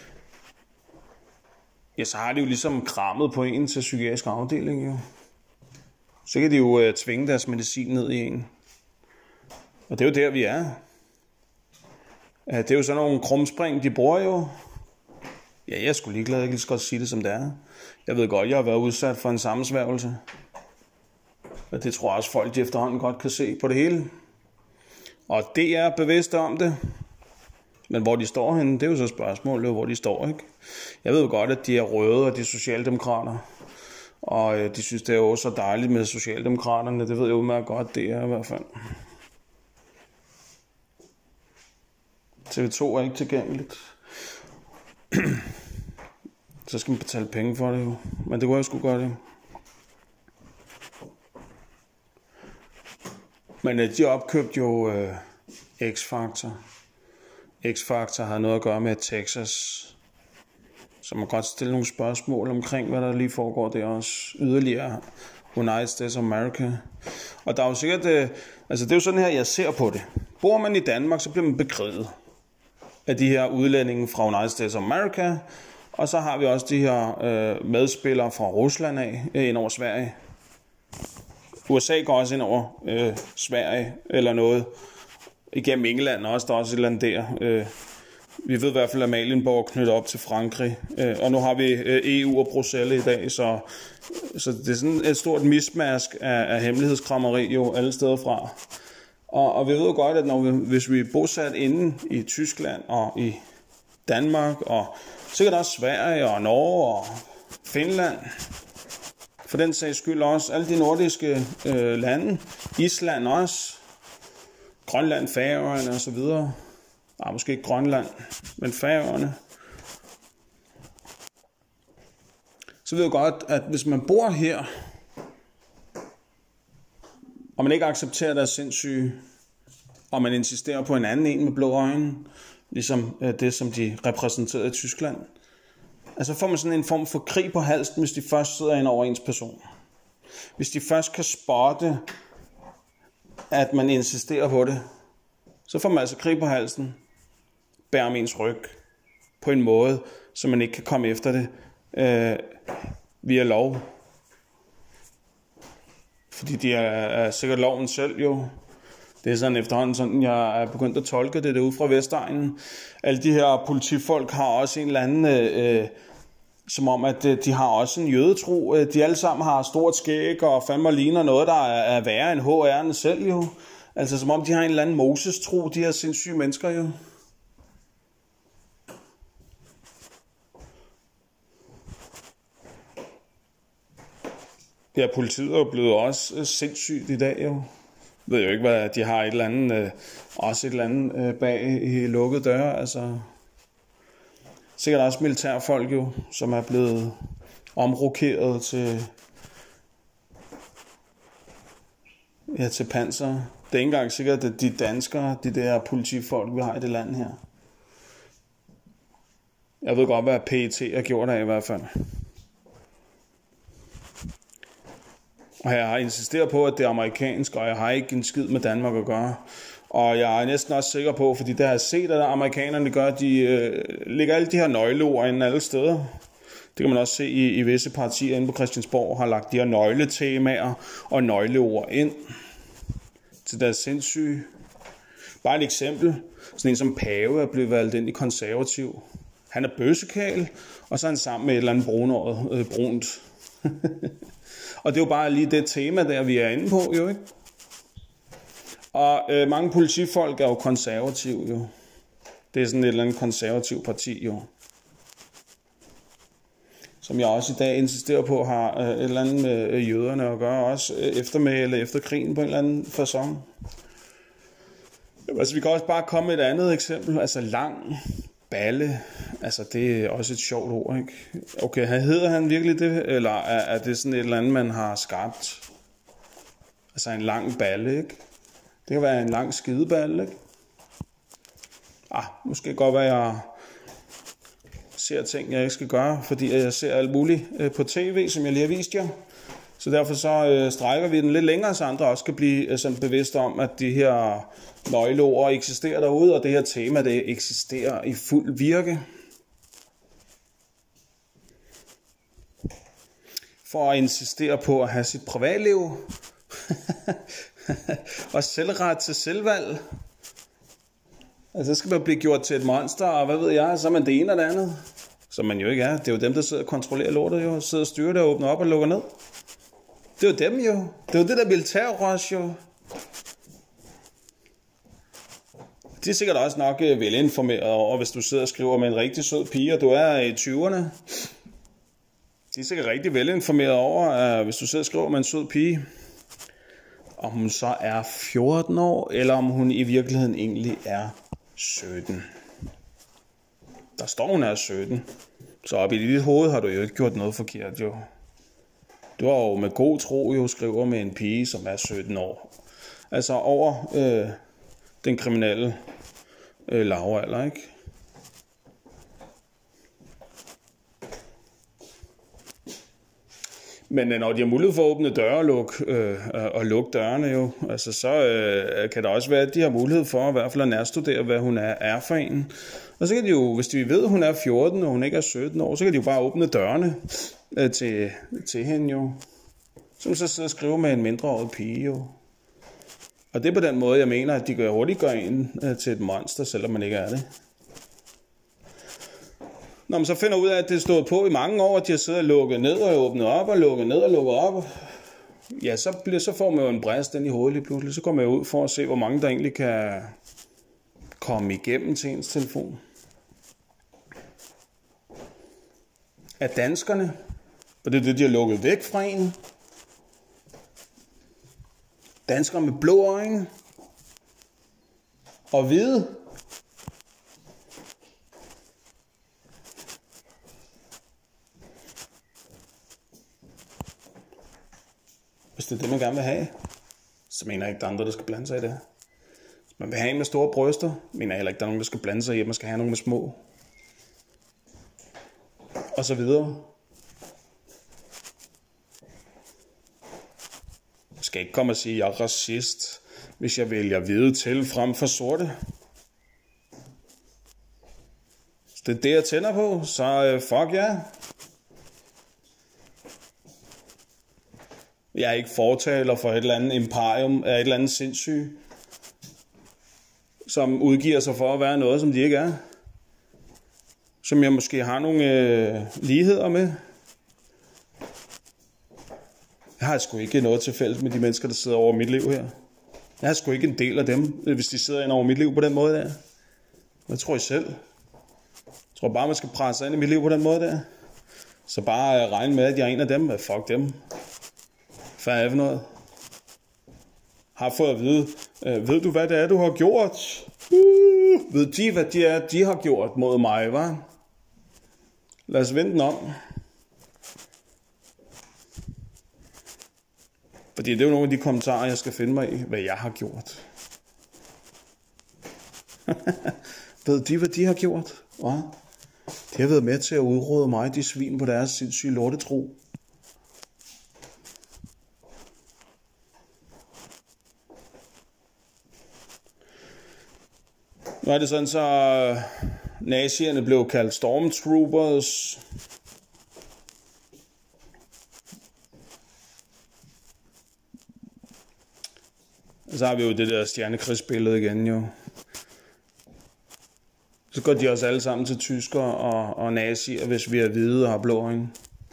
ja, så har de jo ligesom krammet på en til psykiatrisk afdeling jo. Så kan de jo øh, tvinge deres medicin ned i en. Og det er jo der, vi er. Ja, det er jo sådan nogle krumspring, de bruger jo. Ja, jeg skulle ligeglad, jeg kan lige så godt sige det, som det er. Jeg ved godt, jeg har været udsat for en sammensværgelse. Og det tror jeg også, folk de efterhånden godt kan se på det hele. Og det er bevidste om det. Men hvor de står henne, det er jo så spørgsmålet, hvor de står, ikke? Jeg ved jo godt, at de er røde, og de er socialdemokrater. Og øh, de synes, det er jo så dejligt med socialdemokraterne. Det ved jeg jo meget godt, det er i hvert fald. T V to er ikke tilgængeligt. Så skal man betale penge for det jo. Men det kunne jeg sgu godt, det. Men øh, de opkøbte jo øh, X-Factor. X-Factor har noget at gøre med Texas. Så man kan godt stille nogle spørgsmål omkring, hvad der lige foregår der også. Yderligere United States of America. Og der er jo sikkert, øh, altså det er jo sådan her, jeg ser på det. Bor man i Danmark, så bliver man bekriget af de her udlændinge fra United States of America. Og så har vi også de her øh, medspillere fra Rusland af, øh, ind over Sverige. U S A går også ind over øh, Sverige eller noget. Igennem England også, der er også et eller andet der. Øh, vi ved i hvert fald, at Amalienborg er knyttet op til Frankrig. Øh, og nu har vi øh, E U og Bruxelles i dag, så, så det er sådan et stort mismask af, af hemmelighedskrammeri jo alle steder fra. Og, og vi ved jo godt, at når vi, hvis vi er bosat inde i Tyskland og i Danmark, og sikkert også Sverige og Norge og Finland, for den sags skyld også alle de nordiske øh, lande, Island også, Grønland, Færøerne og så videre. Nej, måske ikke Grønland, men Færøerne. Så ved jeg godt, at hvis man bor her, og man ikke accepterer, at der er sindssyge, og man insisterer på en anden en med blå øjne, ligesom det, som de repræsenterede i Tyskland, altså får man sådan en form for krig på halsen, hvis de først sidder ind over ens person. Hvis de først kan spotte, at man insisterer på det, så får man altså krig på halsen, bærer om ens ryg, på en måde, så man ikke kan komme efter det øh, via lov. Fordi de er, er sikkert loven selv jo. Det er sådan efterhånden sådan, jeg er begyndt at tolke det derude fra Vestegnen. Alle de her politifolk har også en eller anden, øh, som om at de har også en jødetro. De alle sammen har stort skæg og fandme ligner noget, der er, er værre end H R'en selv jo. Altså som om de har en eller anden Moses-tro, de her sindssyge mennesker jo. Ja, politiet er jo blevet også sindssygt i dag jo. Jeg ved jo ikke, hvad de har et eller andet, øh, også et eller andet øh, bag i lukkede døre, altså. Sikkert også militærfolk jo, som er blevet omrokeret til, ja, til panser. Det er ikke engang sikkert, at de danskere, de der politifolk, vi har i det land her. Jeg ved godt, hvad P E T har gjort af i hvert fald. Og jeg har insisteret på, at det er amerikansk, og jeg har ikke en skid med Danmark at gøre. Og jeg er næsten også sikker på, fordi det har jeg set, at amerikanerne gør, de øh, lægger alle de her nøgleord ind alle steder. Det kan man også se i, i visse partier inde på Christiansborg, har lagt de her nøgletemaer og nøgleord ind til deres sindssyge. Bare et eksempel. Sådan en som Pave er blevet valgt ind i konservativ. Han er bøssekal, og så er han sammen med et eller andet brunåret, øh, brunt. Og det er jo bare lige det tema, der vi er inde på, jo ikke? Og øh, mange politifolk er jo konservative, jo. Det er sådan et eller andet konservativt parti, jo. Som jeg også i dag insisterer på, har øh, et eller andet med øh, jøderne at gøre, også øh, efter med eller efter krigen på en eller anden facon. Altså, vi kan også bare komme med et andet eksempel. Altså, lang balle. Altså, det er også et sjovt ord, ikke? Okay, hedder han virkelig det? Eller er, er det sådan et eller andet, man har skabt? Altså, en lang balle, ikke? Det kan være en lang skideballe, ikke? Ah, måske godt være, jeg ser ting, jeg ikke skal gøre, fordi jeg ser alt muligt på tv, som jeg lige har vist jer. Så derfor så øh, strækker vi den lidt længere, så andre også kan blive øh, sådan bevidste om, at de her nøgleord eksisterer derude, og det her tema, det eksisterer i fuld virke. For at insistere på at have sit privatliv, og selvret til selvvalg. Altså, så skal man blive gjort til et monster, og hvad ved jeg, så er man det ene og det andet. Som man jo ikke er. Det er jo dem, der sidder og kontrollerer lortet, jo. Sidder og styrer det og åbner op og lukker ned. Det er jo dem, jo. Det er jo det der militærrush, jo. De er sikkert også nok velinformeret over, hvis du sidder og skriver med en rigtig sød pige, og du er i tyverne. De er sikkert rigtig velinformeret over, at hvis du sidder og skriver med en sød pige, om hun så er fjorten år, eller om hun i virkeligheden egentlig er sytten. Der står, hun er sytten. Så op i dit hoved har du jo ikke gjort noget forkert, jo. Du har jo med god tro jo skriver med en pige, som er sytten år. Altså over øh, den kriminelle øh, lavalder, ikke? Men når de har mulighed for at åbne døre og lukke, øh, og lukke dørene jo, altså så øh, kan der også være, at de har mulighed for i hvert fald at nærstudere, hvad hun er, er for en. Og så kan de jo, hvis de ved, at hun er fjorten, og hun ikke er sytten år, så kan de jo bare åbne dørene øh, til, til hende jo. Som så sidder og skriver med en mindreårig pige jo. Og det er på den måde, jeg mener, at de kan hurtigt gøre en øh, til et monster, selvom man ikke er det. Når man så finder ud af, at det er stået på i mange år, at de har siddet og lukket ned og åbnet op og lukket ned og lukket op, ja, så, bliver, så får man jo en brist ind i hovedet lige pludselig. Så går man ud for at se, hvor mange der egentlig kan komme igennem til ens telefon. Af danskerne, og det er det, de har lukket væk fra en. Danskere med blå øjne og hvide. Hvis det er det, man gerne vil have, så mener jeg ikke, der er andre, der skal blande sig i det. Hvis man vil have en med store bryster, mener jeg heller ikke, der er nogen, der skal blande sig i, at man skal have nogen med små. Og så videre. Jeg skal ikke komme og sige, at jeg er racist, hvis jeg vælger hvide til frem for sorte. Hvis det er det, jeg tænder på, så uh, fuck ja. Yeah. Jeg er ikke fortaler for et eller andet imperium af et eller andet sindssyge, som udgiver sig for at være noget, som de ikke er. Som jeg måske har nogle øh, ligheder med. Jeg har sgu ikke noget til fælles med de mennesker, der sidder over mit liv her. Jeg er sgu ikke en del af dem, hvis de sidder ind over mit liv på den måde der. Hvad tror I selv? Jeg tror bare, man skal presse ind i mit liv på den måde der. Så bare regne med, at jeg er en af dem. Fuck dem. Hvad er det for noget? Har fået at vide, øh, ved du hvad det er, du har gjort? Uh, ved de, hvad det er, de har gjort mod mig, hva'? Lad os vende den om. Fordi det er jo nogle af de kommentarer, jeg skal finde mig i, hvad jeg har gjort. Ved de, hvad de har gjort? Hva? De har været med til at udråde mig, de svin på deres sindssyge lortetro. Nu er det sådan, så nazierne blev kaldt stormtroopers. Så har vi jo det der stjernekrigsbillede igen jo. Så går de os alle sammen til tyskere og, og nazier, hvis vi er hvide og har blå øjne.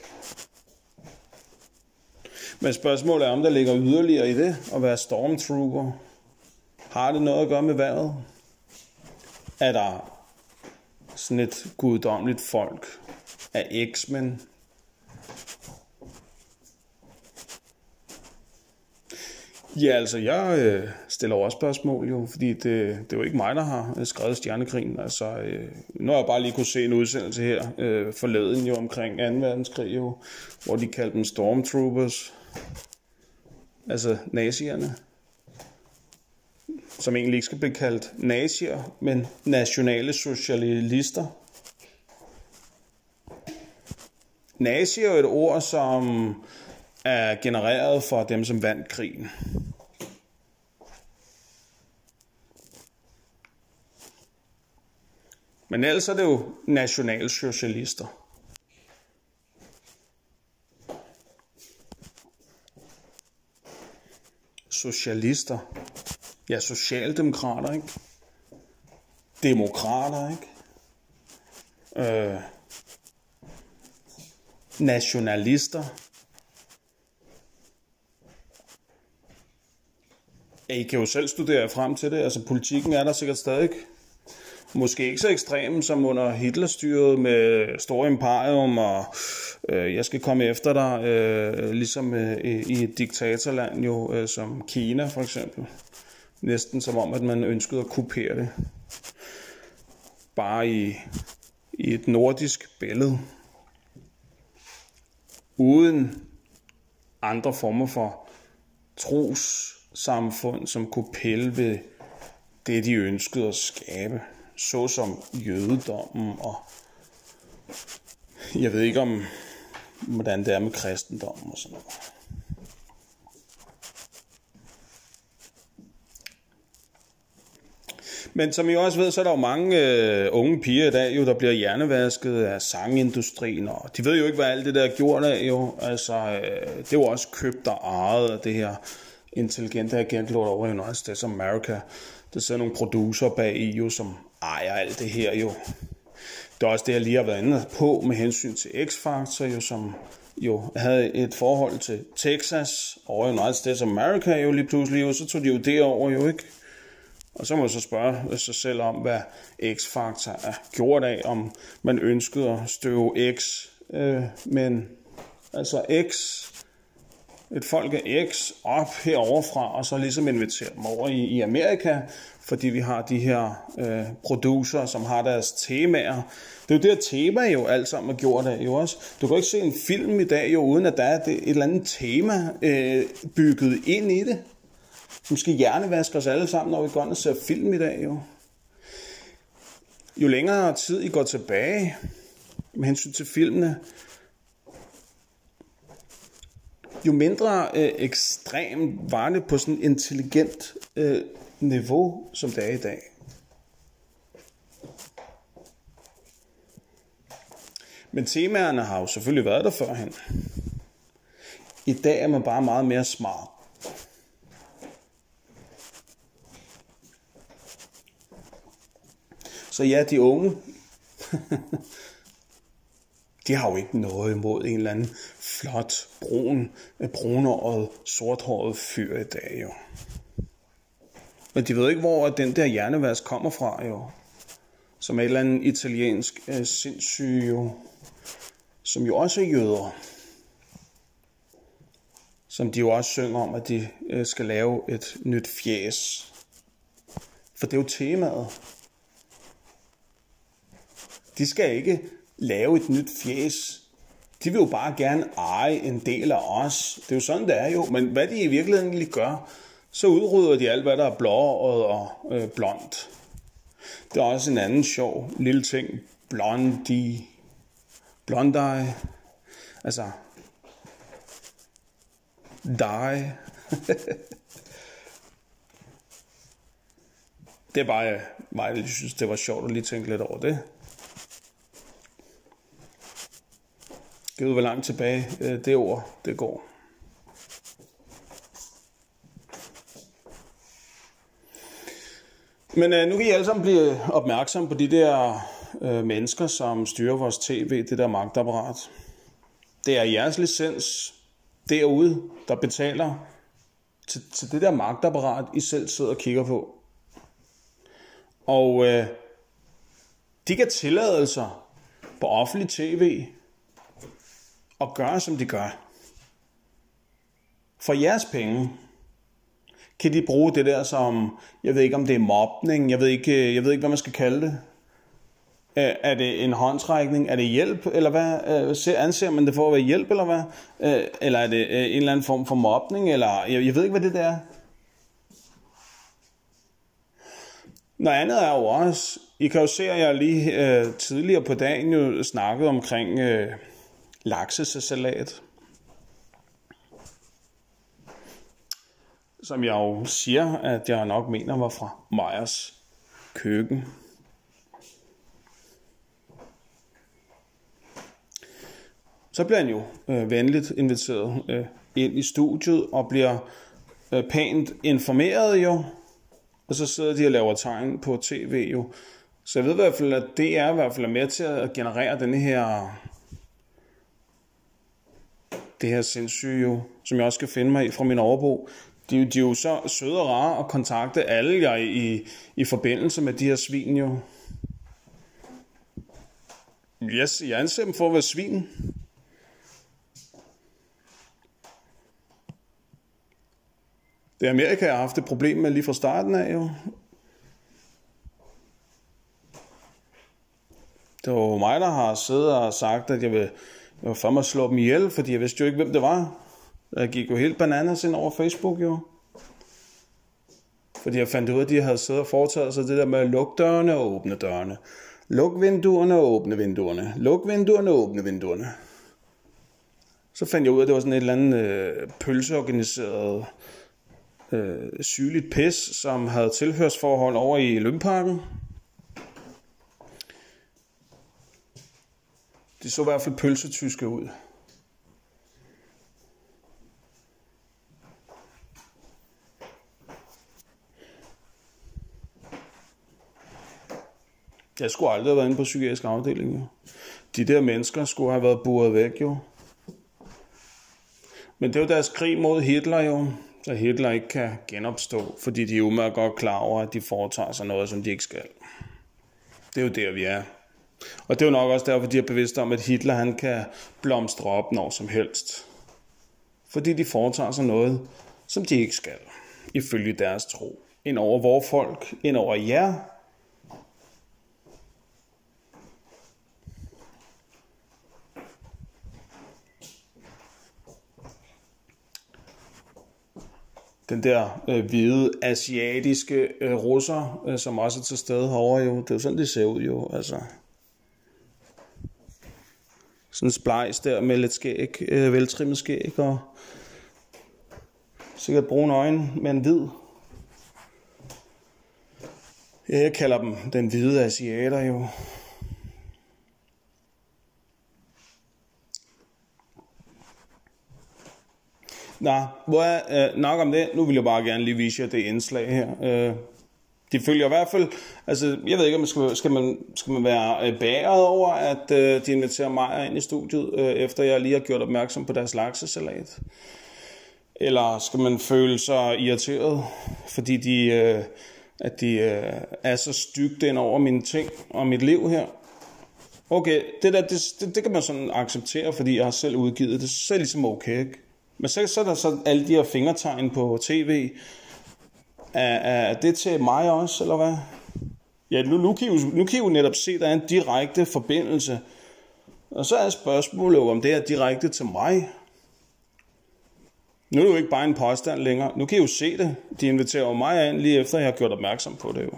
Men spørgsmålet er, om der ligger yderligere i det at være stormtrooper. Har det noget at gøre med vejret? Er der sådan et guddommeligt folk af X-Men? Ja, altså, jeg øh, stiller også spørgsmål jo, fordi det, det er jo ikke mig, der har skrevet Stjernekrigen. Altså, øh, nu har jeg bare lige kunne se en udsendelse her øh, forleden jo omkring anden verdenskrig jo, hvor de kaldte dem stormtroopers, altså nazierne, som egentlig ikke skal blive kaldt nazier, men nationale socialister. Nazi er jo et ord, som er genereret for dem, som vandt krigen. Men ellers er det jo nationalsocialister. Socialister. Ja, socialdemokrater, ikke? Demokrater, ikke? Øh, nationalister. I kan jo selv studere frem til det. Altså, politikken er der sikkert stadig. Måske ikke så ekstrem som under Hitlerstyret med store imperium, og øh, jeg skal komme efter dig, øh, ligesom øh, i et diktatorland jo, øh, som Kina for eksempel. Næsten som om, at man ønskede at kopiere det. Bare i, i et nordisk billede. Uden andre former for trossamfund, som kunne pille ved det, de ønskede at skabe. Såsom jødedommen, og jeg ved ikke om, hvordan det er med kristendommen og sådan noget. Men som I også ved, så er der jo mange øh, unge piger i dag, jo, der bliver hjernevasket af sangindustrien, og de ved jo ikke, hvad alt det der er gjort af, jo. Altså, øh, det er jo også købt og ejet af det her intelligente agentlort over i United States of America. Der sidder nogle producer bag i, jo, som ejer alt det her, jo. Det er også det, jeg lige har været inde på med hensyn til X-Factor, jo, som jo havde et forhold til Texas over i United States of America, jo lige pludselig, jo, så tog de jo det over, jo, ikke? Og så må man så spørge sig selv om, hvad X-Factor er gjort af, om man ønskede at støve X, øh, men altså X, et folk af X op heroverfra, og så ligesom invitere dem over i, i Amerika, fordi vi har de her øh, producer, som har deres temaer. Det er jo det her tema jo alt sammen er gjort af jo også. Du kan ikke se en film i dag jo, uden at der er et eller andet tema øh, bygget ind i det. Som skal hjernevaske os alle sammen, når vi går ind og ser film i dag jo. Jo længere tid I går tilbage med hensyn til filmene, jo mindre øh, ekstremt var det på sådan et intelligent øh, niveau, som det er i dag. Men temaerne har jo selvfølgelig været der førhen. I dag er man bare meget mere smart. Så ja, de unge, de har jo ikke noget imod en eller anden flot, brun, brunåret, sorthåret fyr i dag, jo. Men de ved ikke, hvor den der hjernevask kommer fra, jo. Som er et eller andet italiensk øh, sindssyge, jo. Som jo også er jøder. Som de jo også synger om, at de øh, skal lave et nyt fjæs. For det er jo temaet. De skal ikke lave et nyt fjæs. De vil jo bare gerne eje en del af os. Det er jo sådan, det er jo. Men hvad de i virkeligheden egentlig gør, så udrydder de alt, hvad der er blåøjet og øh, blondt. Det er også en anden sjov lille ting. Blondie. Blondie. Altså. Die. Det er bare mig, der synes, det var sjovt at lige tænke lidt over det. Gud, hvor langt tilbage det ord, det går. Men øh, nu kan I alle sammen blive opmærksom på de der øh, mennesker, som styrer vores tv, det der magtapparat. Det er jeres licens derude, der betaler til, til det der magtapparat, I selv sidder og kigger på. Og øh, de kan tilladelser på offentlig tv og gøre, som de gør. For jeres penge kan de bruge det der som, jeg ved ikke om det er mobning, jeg ved ikke, jeg ved ikke hvad man skal kalde det. Er det en håndtrækning? Er det hjælp? Eller hvad? Anser man det for at være hjælp, eller hvad? Eller er det en eller anden form for mobning? Eller jeg ved ikke, hvad det der er. Noget andet er jo også, I kan jo se, at jeg lige øh, tidligere på dagen jo snakkede omkring øh, laksesalat. Som jeg jo siger, at jeg nok mener var fra Meyers køkken. Så bliver han jo øh, venligt inviteret øh, ind i studiet og bliver øh, pænt informeret jo. Og så sidder de og laver tegn på tv jo. Så jeg ved i hvert fald, at det er i hvert fald med til at generere denne her, det her sindssyge jo, som jeg også skal finde mig i fra min overbo. De, de er jo så søde og rare at kontakte alle jer i, i forbindelse med de her svin jo. Yes, jeg anser dem for at være svin. Det er Amerika, jeg har haft et problem med lige fra starten af jo. Det var mig, der har siddet og sagt, at jeg vil, jeg vil fandme slå dem ihjel, fordi jeg vidste jo ikke, hvem det var. Jeg gik jo helt bananas ind over Facebook jo. Fordi jeg fandt ud af, at de havde siddet og foretaget sig det der med at lukke dørene og åbne dørene. Luk vinduerne og åbne vinduerne. Luk vinduerne og åbne vinduerne. Så fandt jeg ud af, at det var sådan et eller andet øh, pølseorganiseret øh, sygeligt pis, som havde tilhørsforhold over i Lønparken. De så i hvert fald pølsetyske ud. Jeg skulle aldrig have været inde på psykiatrisk afdeling, jo. De der mennesker skulle have været buret væk, jo. Men det er jo deres krig mod Hitler, jo. Så Hitler ikke kan genopstå, fordi de er jo meget godt klar over, at de foretager sig noget, som de ikke skal. Det er jo der, vi er. Og det er jo nok også derfor, de er bevidste om, at Hitler han kan blomstre op når som helst. Fordi de foretager sig noget, som de ikke skal. Ifølge deres tro. Ind over vores folk, ind over jer. Den der øh, hvide, asiatiske øh, russer, øh, som også er til stede herovre jo. Det er jo sådan, det ser ud jo, altså. Sådan en splejs der med lidt skæg, øh, veltrimmet skæg, og sikkert brune øjne med en hvid. Ja, jeg kalder dem den hvide asiater jo. Nå, hvor er, øh, nok om det. Nu vil jeg bare gerne lige vise jer det indslag her. Øh, de følger i hvert fald, altså jeg ved ikke, om man skal, skal, man, skal man være øh, bæret over, at øh, de inviterer mig ind i studiet, øh, efter jeg lige har gjort opmærksom på deres laksesalat. Eller skal man føle sig irriteret, fordi de, øh, at de øh, er så stygt ind over mine ting og mit liv her. Okay, det der, det, det, det kan man sådan acceptere, fordi jeg har selv udgivet det, så er det ligesom okay, ikke? Men så, så er der så alle de her fingertegn på tv. Er, er det til mig også, eller hvad? Ja, nu, nu, kan I jo, nu kan I jo netop se, at der er en direkte forbindelse. Og så er spørgsmålet jo, om det er direkte til mig. Nu er det jo ikke bare en påstand længere. Nu kan I jo se det. De inviterer jo mig ind, lige efter jeg har gjort opmærksom på det jo.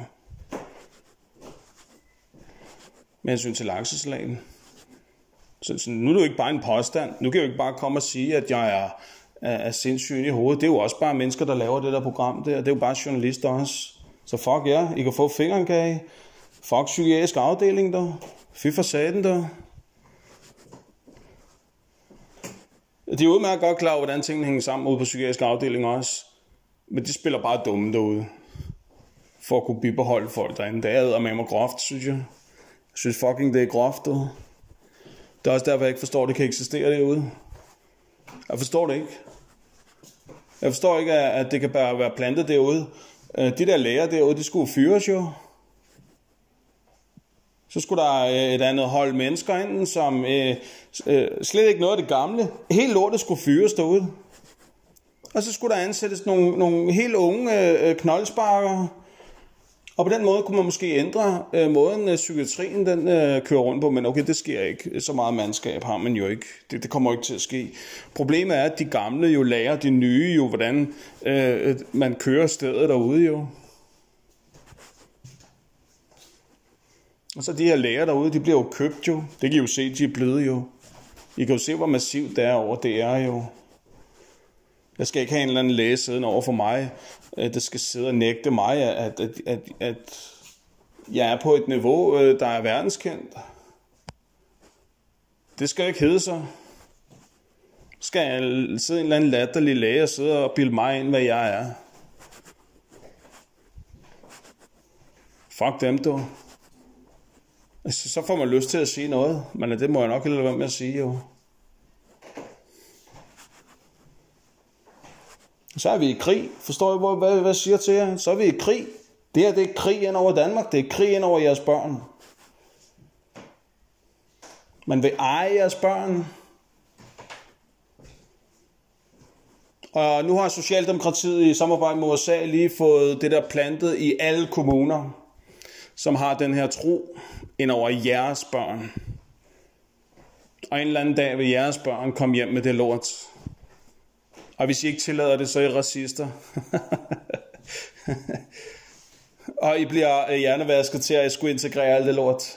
Med hensyn til laksesalaten. Så, så nu er det jo ikke bare en påstand. Nu kan jeg jo ikke bare komme og sige, at jeg er, er, er sindssyg i hovedet. Det er jo også bare mennesker, der laver det der program der. Det er jo bare journalister også. Så fuck jer. Ja. I kan få fingeren kage. Fuck psykiatrisk afdeling der. Fy for satan der. De er udmærket godt klar over, hvordan tingene hænger sammen ude på psykiatrisk afdeling også. Men de spiller bare dumme derude. For at kunne bibeholde folk derinde. Det er med mig groft, synes jeg. Jeg synes fucking, det er groft, du. Det er også derfor, jeg ikke forstår, at det kan eksistere derude. Jeg forstår det ikke. Jeg forstår ikke, at det kan bare være plantet derude. De der læger derude, de skulle fyres jo. Så skulle der et andet hold mennesker ind, som øh, øh, slet ikke noget af det gamle. Helt lortet skulle fyres derude. Og så skulle der ansættes nogle, nogle helt unge øh, knoldsparkere. Og på den måde kunne man måske ændre øh, måden, øh, psykiatrien den, øh, kører rundt på. Men okay, det sker ikke. Så meget mandskab har man jo ikke. Det, det kommer ikke til at ske. Problemet er, at de gamle jo lærer de nye jo, hvordan øh, man kører stedet derude jo. Og så de her læger derude, de bliver jo købt jo. Det kan I jo se, de er blevet jo. I kan jo se, hvor massivt det er over. Det er jo. Jeg skal ikke have en eller anden læge siddende over for mig. Det skal sidde og nægte mig, at, at, at, at jeg er på et niveau, der er verdenskendt. Det skal ikke hedde sig. Skal jeg sidde en eller anden latterlig læge og sidde og bilde mig ind, hvad jeg er? Fuck dem, du. Så får man lyst til at sige noget, men det må jeg nok heller være med at sige, jo. Så er vi i krig. Forstår I, hvad, hvad jeg siger til jer? Så er vi i krig. Det her, det er krig ind over Danmark. Det er krig ind over jeres børn. Man vil eje jeres børn. Og nu har Socialdemokratiet i samarbejde med U S A lige fået det der plantet i alle kommuner, som har den her tro ind over jeres børn. Og en eller anden dag vil jeres børn komme hjem med det lort. Og hvis I ikke tillader det, så er I racister. Og I bliver hjernevasket til, at I skulle integrere alt det lort.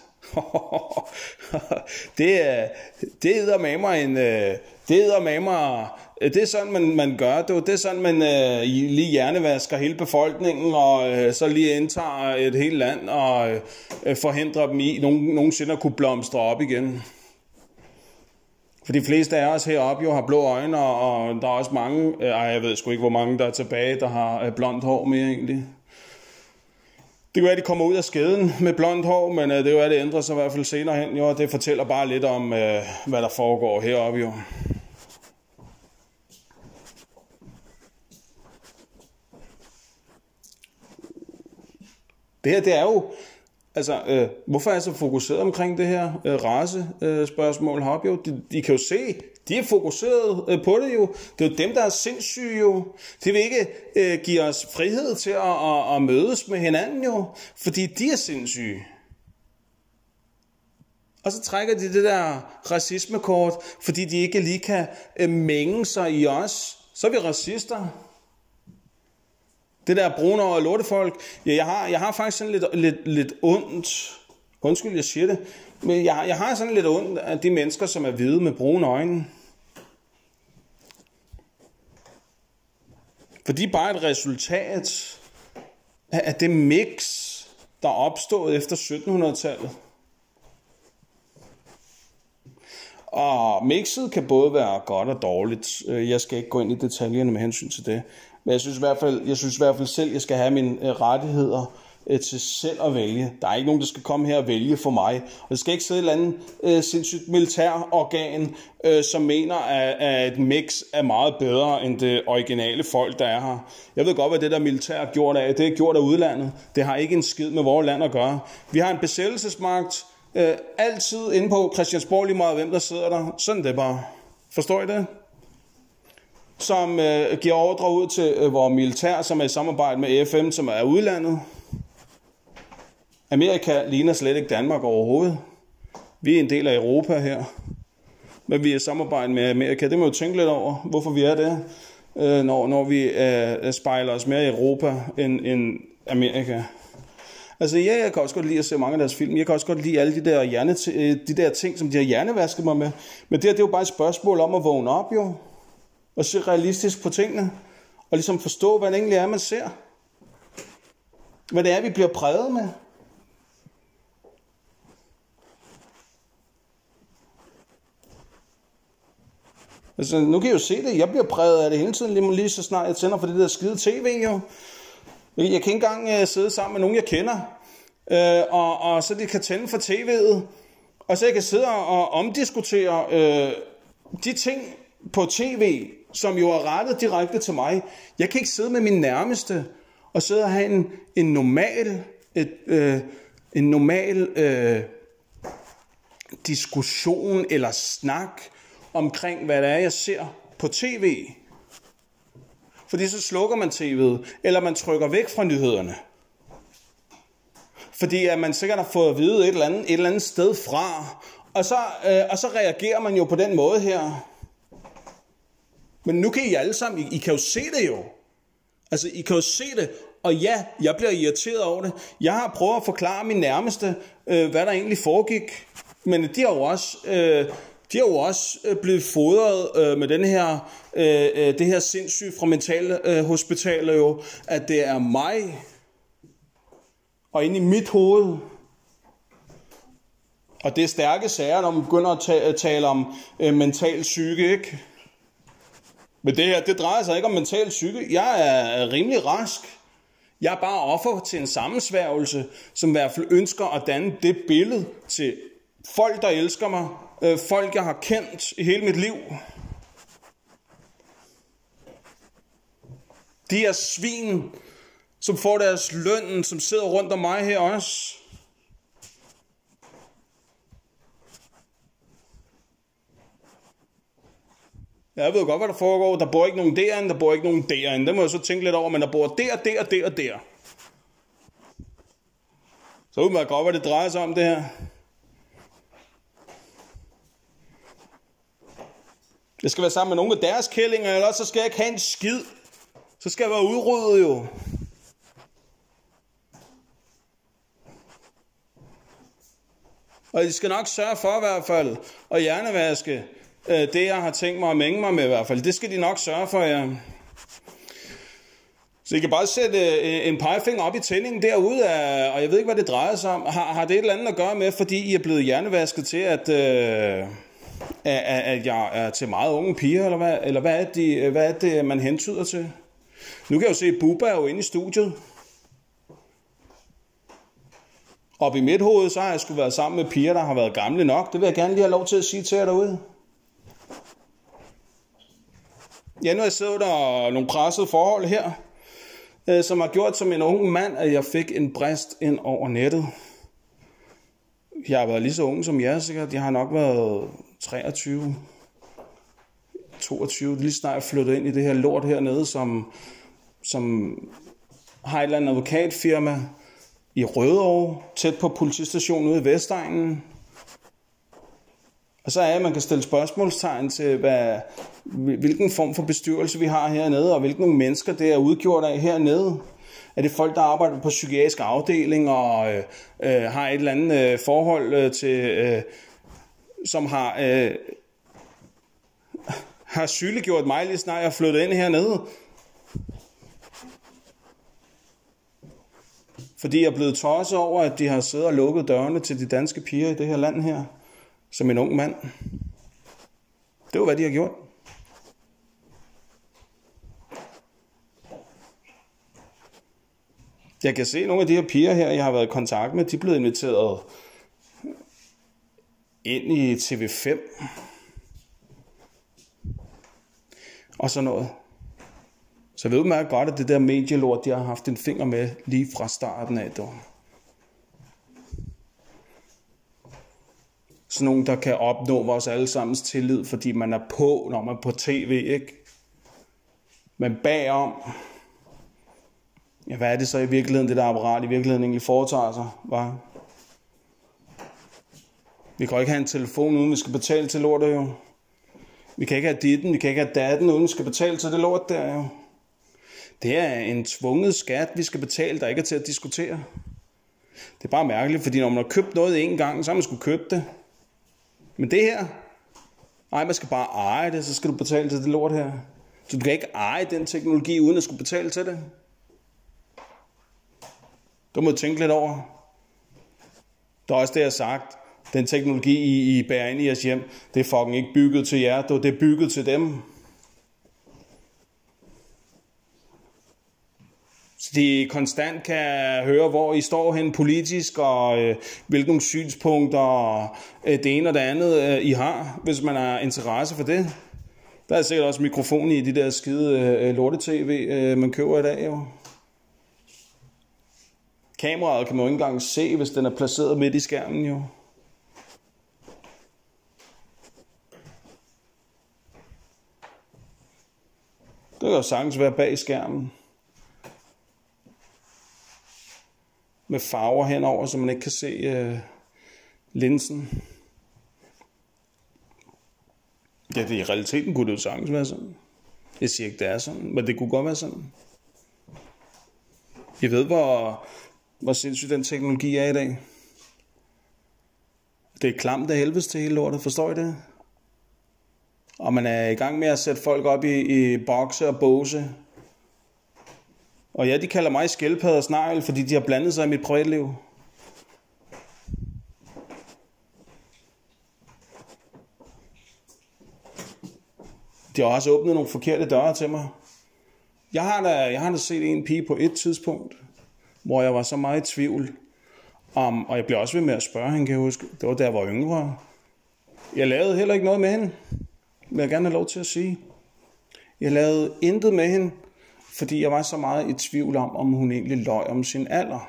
det er det er med mig en det er med mig det er sådan man man gør det. Det er sådan man uh, lige hjernevasker hele befolkningen og uh, så lige indtager et helt land og uh, forhindrer dem i nogen, nogensinde at kunne blomstre op igen. For de fleste af os heroppe jo har blå øjne, og, og der er også mange, ej, jeg ved sgu ikke, hvor mange der er tilbage, der har øh, blondt hår mere egentlig. Det kan være, at de kommer ud af skeden med blondt hår, men øh, det kan være, at det ændrer sig i hvert fald senere hen, jo, og det fortæller bare lidt om, øh, hvad der foregår heroppe, jo. Det her, det er jo... Altså, øh, hvorfor er jeg så fokuseret omkring det her øh, race-spørgsmål øh, heroppe jo? De, de kan jo se, de er fokuseret øh, på det jo. Det er jo dem, der er sindssyge jo. De vil ikke øh, give os frihed til at, at, at mødes med hinanden jo, fordi de er sindssyge. Og så trækker de det der racismekort, fordi de ikke lige kan øh, mænge sig i os. Så er vi racister. Det der brune og lortefolk, ja, jeg har, jeg har faktisk sådan lidt, lidt, lidt ondt, undskyld, jeg siger det, men jeg, jeg har sådan lidt ondt af de mennesker, som er hvide med brune øjne. For de er bare et resultat af det mix, der er opstået efter syttenhundredetallet. Og mixet kan både være godt og dårligt. Jeg skal ikke gå ind i detaljerne med hensyn til det. Men jeg synes i hvert fald, jeg synes i hvert fald selv, jeg skal have mine rettigheder til selv at vælge. Der er ikke nogen, der skal komme her og vælge for mig. Og der skal ikke sidde et eller andet øh, sindssygt militærorgan, øh, som mener, at, at et mix er meget bedre end det originale folk, der er her. Jeg ved godt, hvad det der militær er gjort af. Det er gjort af udlandet. Det har ikke en skid med vores land at gøre. Vi har en besættelsesmagt, øh, altid inde på Christiansborg, lige meget hvem der sidder der. Sådan det bare. Forstår I det? Som øh, giver ordre ud til øh, vores militær, som er i samarbejde med F M, som er udlandet. Amerika ligner slet ikke Danmark overhovedet. Vi er en del af Europa her. Men vi er i samarbejde med Amerika. Det må jo tænke lidt over, hvorfor vi er det, øh, når, når vi øh, spejler os mere i Europa end, end Amerika. Altså ja, jeg kan også godt lide at se mange af deres film. Jeg kan også godt lide alle de der, hjerne, de der ting, som de har hjernevasket mig med. Men det her, det er jo bare et spørgsmål om at vågne op, jo. Og se realistisk på tingene. Og ligesom forstå, hvad det egentlig er, man ser. Hvad det er, vi bliver præget med. Altså, nu kan jeg jo se det. Jeg bliver præget af det hele tiden, lige, lige så snart jeg tænder for det der skide tv, jo. Jeg kan ikke engang uh, sidde sammen med nogen, jeg kender, uh, og, og så de kan tænde for tv'et, og så jeg kan sidde og omdiskutere uh, de ting på tv, som jo er rettet direkte til mig. Jeg kan ikke sidde med min nærmeste og sidde og have en, en normal, et, uh, en normal uh, diskussion eller snak omkring, hvad det er, jeg ser på tv. Fordi så slukker man tv'et, eller man trykker væk fra nyhederne. Fordi at man sikkert har fået at vide et eller andet, et eller andet sted fra, og så, øh, og så reagerer man jo på den måde her. Men nu kan I alle sammen, I, I kan jo se det jo. Altså, I kan jo se det, og ja, jeg bliver irriteret over det. Jeg har prøvet at forklare min nærmeste, øh, hvad der egentlig foregik, men de har jo også... Øh, De er jo også blevet fodret øh, med den her, øh, det her sindssyge fra mentalhospitaler, øh, jo, at det er mig, og inde i mit hoved. Og det er stærke sager, når man begynder at ta- tale om øh, mental psyke, ikke? Men det her, det drejer sig ikke om mental psyke. Jeg er rimelig rask. Jeg er bare offer til en sammensværgelse, som i hvert fald ønsker at danne det billede til folk, der elsker mig. Folk, jeg har kendt i hele mit liv. De er svin, som får deres løn, som sidder rundt om mig her også. Jeg ved godt, hvad der foregår. Der bor ikke nogen derinde, der bor ikke nogen derinde. Det må jeg så tænke lidt over, men der bor der, der, der og der. Så ved man godt, hvad det drejer sig om, det her. Jeg skal være sammen med nogle af deres kællinger, eller så skal jeg ikke have en skid. Så skal jeg være udryddet jo. Og de skal nok sørge for i hvert fald at hjernevaske øh, det, jeg har tænkt mig at mænge mig med i hvert fald. Det skal de nok sørge for, ja. Så I kan bare sætte øh, en pegefinger op i tændingen derude, af, og jeg ved ikke, hvad det drejer sig om. Har, har det et eller andet at gøre med, fordi I er blevet hjernevasket til, at... Øh, at jeg er til meget unge piger, eller hvad, eller hvad, er det, hvad er det, man hentyder til? Nu kan jeg jo se, at Bubba er jo inde i studiet. Og i mit hoved, så har jeg sgu været sammen med piger, der har været gamle nok. Det vil jeg gerne lige have lov til at sige til jer derude. Ja, nu har jeg siddet der nogle pressede forhold her, som har gjort som en ung mand, at jeg fik en brist ind over nettet. Jeg har været lige så ung som jer, sikkert. Jeg har nok været treogtyve, toogtyve, lige snart jeg flyttede ind i det her lort hernede, som, som har et eller andet advokatfirma i Rødovre, tæt på politistationen ude i Vestegnen. Og så er det, at man kan stille spørgsmålstegn til, hvad, hvilken form for bestyrelse vi har hernede, og hvilke mennesker det er udgjort af hernede. Er det folk, der arbejder på psykiatrisk afdeling og øh, øh, har et eller andet øh, forhold øh, til, øh, som har, øh, har sygeliggjort mig lige snart jeg er flyttet ind hernede? Fordi jeg er blevet tosset over, at de har siddet og lukket dørene til de danske piger i det her land her, som en ung mand. Det var, hvad de har gjort. Jeg kan se, at nogle af de her piger her, jeg har været i kontakt med, de er blevet inviteret ind i T V fem. Og sådan noget. Så jeg ved meget godt, at det der medielort, de har haft en finger med lige fra starten af. Dog. Sådan nogen, der kan opnå vores allesammens tillid, fordi man er på, når man er på tv, ikke? Men bagom, ja, hvad er det så i virkeligheden, det der apparat i virkeligheden egentlig foretager sig, hva'? Vi kan jo ikke have en telefon, uden vi skal betale til lortet, jo. Vi kan ikke have ditten, vi kan ikke have datten, uden vi skal betale til det lort der, jo. Det er en tvunget skat, vi skal betale, der ikke er til at diskutere. Det er bare mærkeligt, fordi når man har købt noget en gang, så har man skulle købe det. Men det her, nej, man skal bare eje det, så skal du betale til det lort her. Så du kan ikke eje den teknologi, uden at skulle betale til det. Det må du tænke lidt over. Der er også det, jeg har sagt. Den teknologi, I, I bærer ind i jeres hjem, det er fucking ikke bygget til jer, det er bygget til dem. Så de konstant kan høre, hvor I står hen politisk, og øh, hvilke synspunkter, øh, det ene og det andet, øh, I har, hvis man har interesse for det. Der er sikkert også mikrofon i de der skide øh, lorte-tv, øh, man køber i dag, jo. Kameraet kan man jo ikke engang se, hvis den er placeret midt i skærmen, jo. Det kan jo sagtens være bag skærmen. Med farver henover, så man ikke kan se øh, linsen. Ja, det i realiteten kunne det jo sagtens være sådan. Jeg siger ikke, det er sådan, men det kunne godt være sådan. Jeg ved, hvor, hvor sindssygt den teknologi er i dag. Det er klamt af helvedes til hele lortet, forstår I det? Og man er i gang med at sætte folk op i, i bokse og båse. Og ja, de kalder mig skildpadde og snegl, fordi de har blandet sig i mit privatliv. De har også åbnet nogle forkerte døre til mig. Jeg har da, jeg har da set en pige på et tidspunkt, hvor jeg var så meget i tvivl om, og jeg blev også ved med at spørge hende, kan jeg huske. Det var da jeg var yngre. Jeg lavede heller ikke noget med hende, vil jeg gerne have lov til at sige. Jeg lavede intet med hende, fordi jeg var så meget i tvivl om, om hun egentlig løj om sin alder.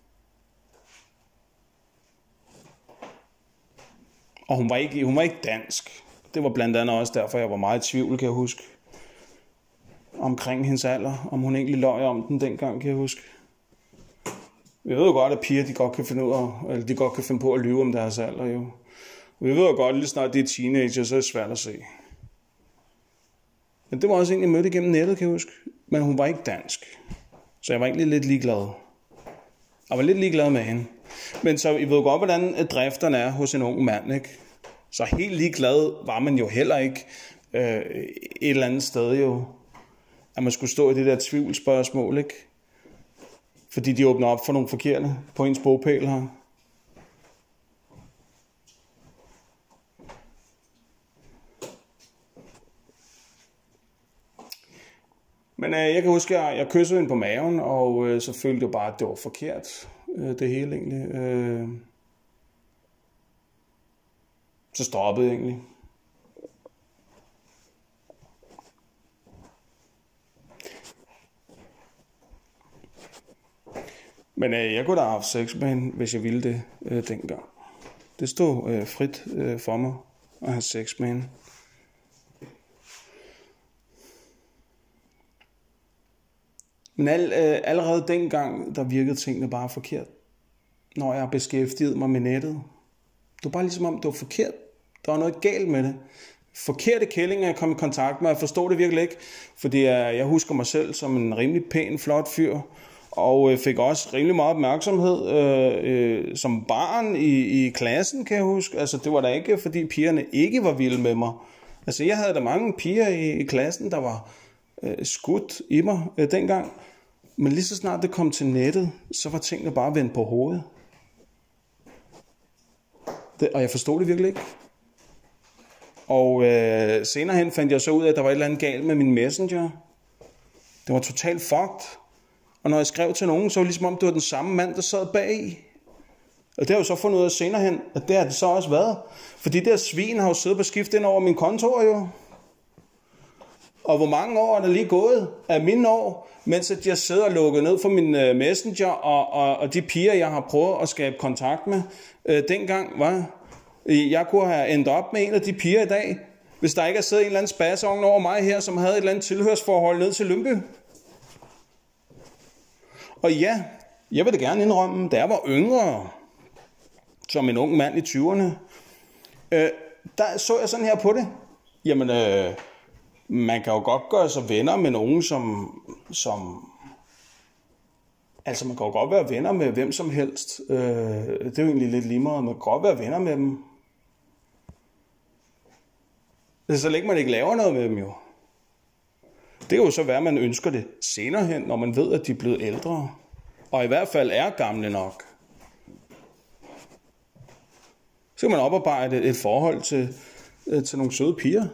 Og hun var ikke, hun var ikke dansk. Det var blandt andet også derfor, jeg var meget i tvivl, kan jeg huske. Omkring hendes alder, om hun egentlig løj om den dengang, kan jeg huske. Vi ved jo godt, at piger de godt kan finde ud af, eller de godt kan finde på at lyve om deres alder, jo. Vi ved jo godt, at lige snart de er teenager, så er det svært at se. Men det var også en, jeg mødte igennem nettet, kan jeg huske. Men hun var ikke dansk. Så jeg var egentlig lidt ligeglad. Jeg var lidt ligeglad med hende. Men så I ved godt, hvordan drifterne er hos en ung mand, ikke? Så helt ligeglad var man jo heller ikke øh, et eller andet sted, jo. At man skulle stå i det der tvivlsspørgsmål, ikke? Fordi de åbner op for nogle forkerte på ens bogpæl her. Men øh, jeg kan huske, at jeg, jeg kyssede hende på maven, og øh, så følte jeg bare, at det var forkert, øh, det hele egentlig. Øh, så stoppede jeg egentlig. Men øh, jeg kunne da have haft sex med hende, hvis jeg ville det øh, dengang. Det stod øh, frit øh, for mig at have sex med hende. Men al, øh, allerede dengang, der virkede tingene bare forkert. Når jeg beskæftigede mig med nettet. Det var bare ligesom om, det var forkert. Der var noget galt med det. Forkerte kællinger, jeg kom i kontakt med. Jeg forstod det virkelig ikke. Fordi jeg, jeg husker mig selv som en rimelig pæn, flot fyr. Og øh, fik også rimelig meget opmærksomhed øh, øh, som barn i, i klassen, kan jeg huske. Altså, det var da ikke, fordi pigerne ikke var vilde med mig. Altså, jeg havde da mange piger i, i klassen, der var øh, skudt i mig øh, dengang. Men lige så snart det kom til nettet, så var tingene bare vendt på hovedet. Det, og jeg forstod det virkelig ikke. Og øh, senere hen fandt jeg så ud af, at der var et eller andet galt med min Messenger. Det var totalt fucked. Og når jeg skrev til nogen, så var det ligesom om, det var den samme mand, der sad bag. Og det har jeg jo så fundet ud af senere hen, at det har det så også været. Fordi det her svin har jo siddet på skift ind over min kontor jo. Og hvor mange år er der lige gået af mine år, mens at jeg sidder og lukket ned for min uh, Messenger, og, og, og de piger, jeg har prøvet at skabe kontakt med, uh, dengang var, jeg kunne have endt op med en af de piger i dag, hvis der ikke er siddet en eller anden spasovn over mig her, som havde et eller andet tilhørsforhold ned til Lyngby. Og ja, jeg vil da gerne indrømme, da jeg var yngre, som en ung mand i tyverne, øh, der så jeg sådan her på det. Jamen, øh, man kan jo godt gøre sig venner med nogen, som, som... Altså, man kan jo godt være venner med hvem som helst. Øh, det er jo egentlig lidt lige meget. Man kan godt være venner med dem. Så længe man ikke laver noget med dem jo. Det kan jo så være, at man ønsker det senere hen, når man ved, at de er blevet ældre. Og i hvert fald er gamle nok. Så kan man oparbejde et forhold til, til nogle søde piger.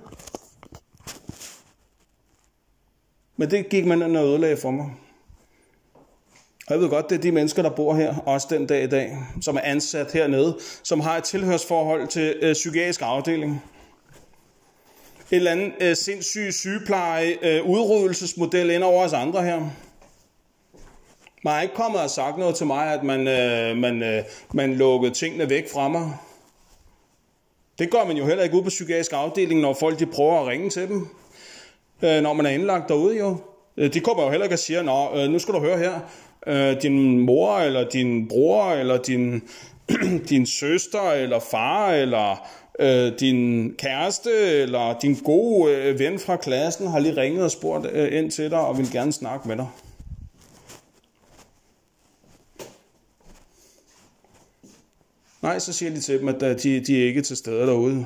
Men det gik man noget ødelag for mig. Og jeg ved godt, det er de mennesker, der bor her, også den dag i dag, som er ansat hernede, som har et tilhørsforhold til øh, psykiatrisk afdeling. Et eller andet øh, sindssyg sygepleje, øh, udryddelsesmodel ind over os andre her. Man har ikke kommet og sagt noget til mig, at man, øh, man, øh, man lukkede tingene væk fra mig. Det gør man jo heller ikke ude på psykiatrisk afdeling, når folk de prøver at ringe til dem. Øh, når man er indlagt derude jo. De kommer jo heller ikke og siger, nå, øh, nu skal du høre her. Øh, din mor, eller din bror, eller din, din søster, eller far, eller øh, din kæreste, eller din gode øh, ven fra klassen, har lige ringet og spurgt øh, ind til dig, og vil gerne snakke med dig. Nej, så siger de til dem, at de, de er ikke til stede derude.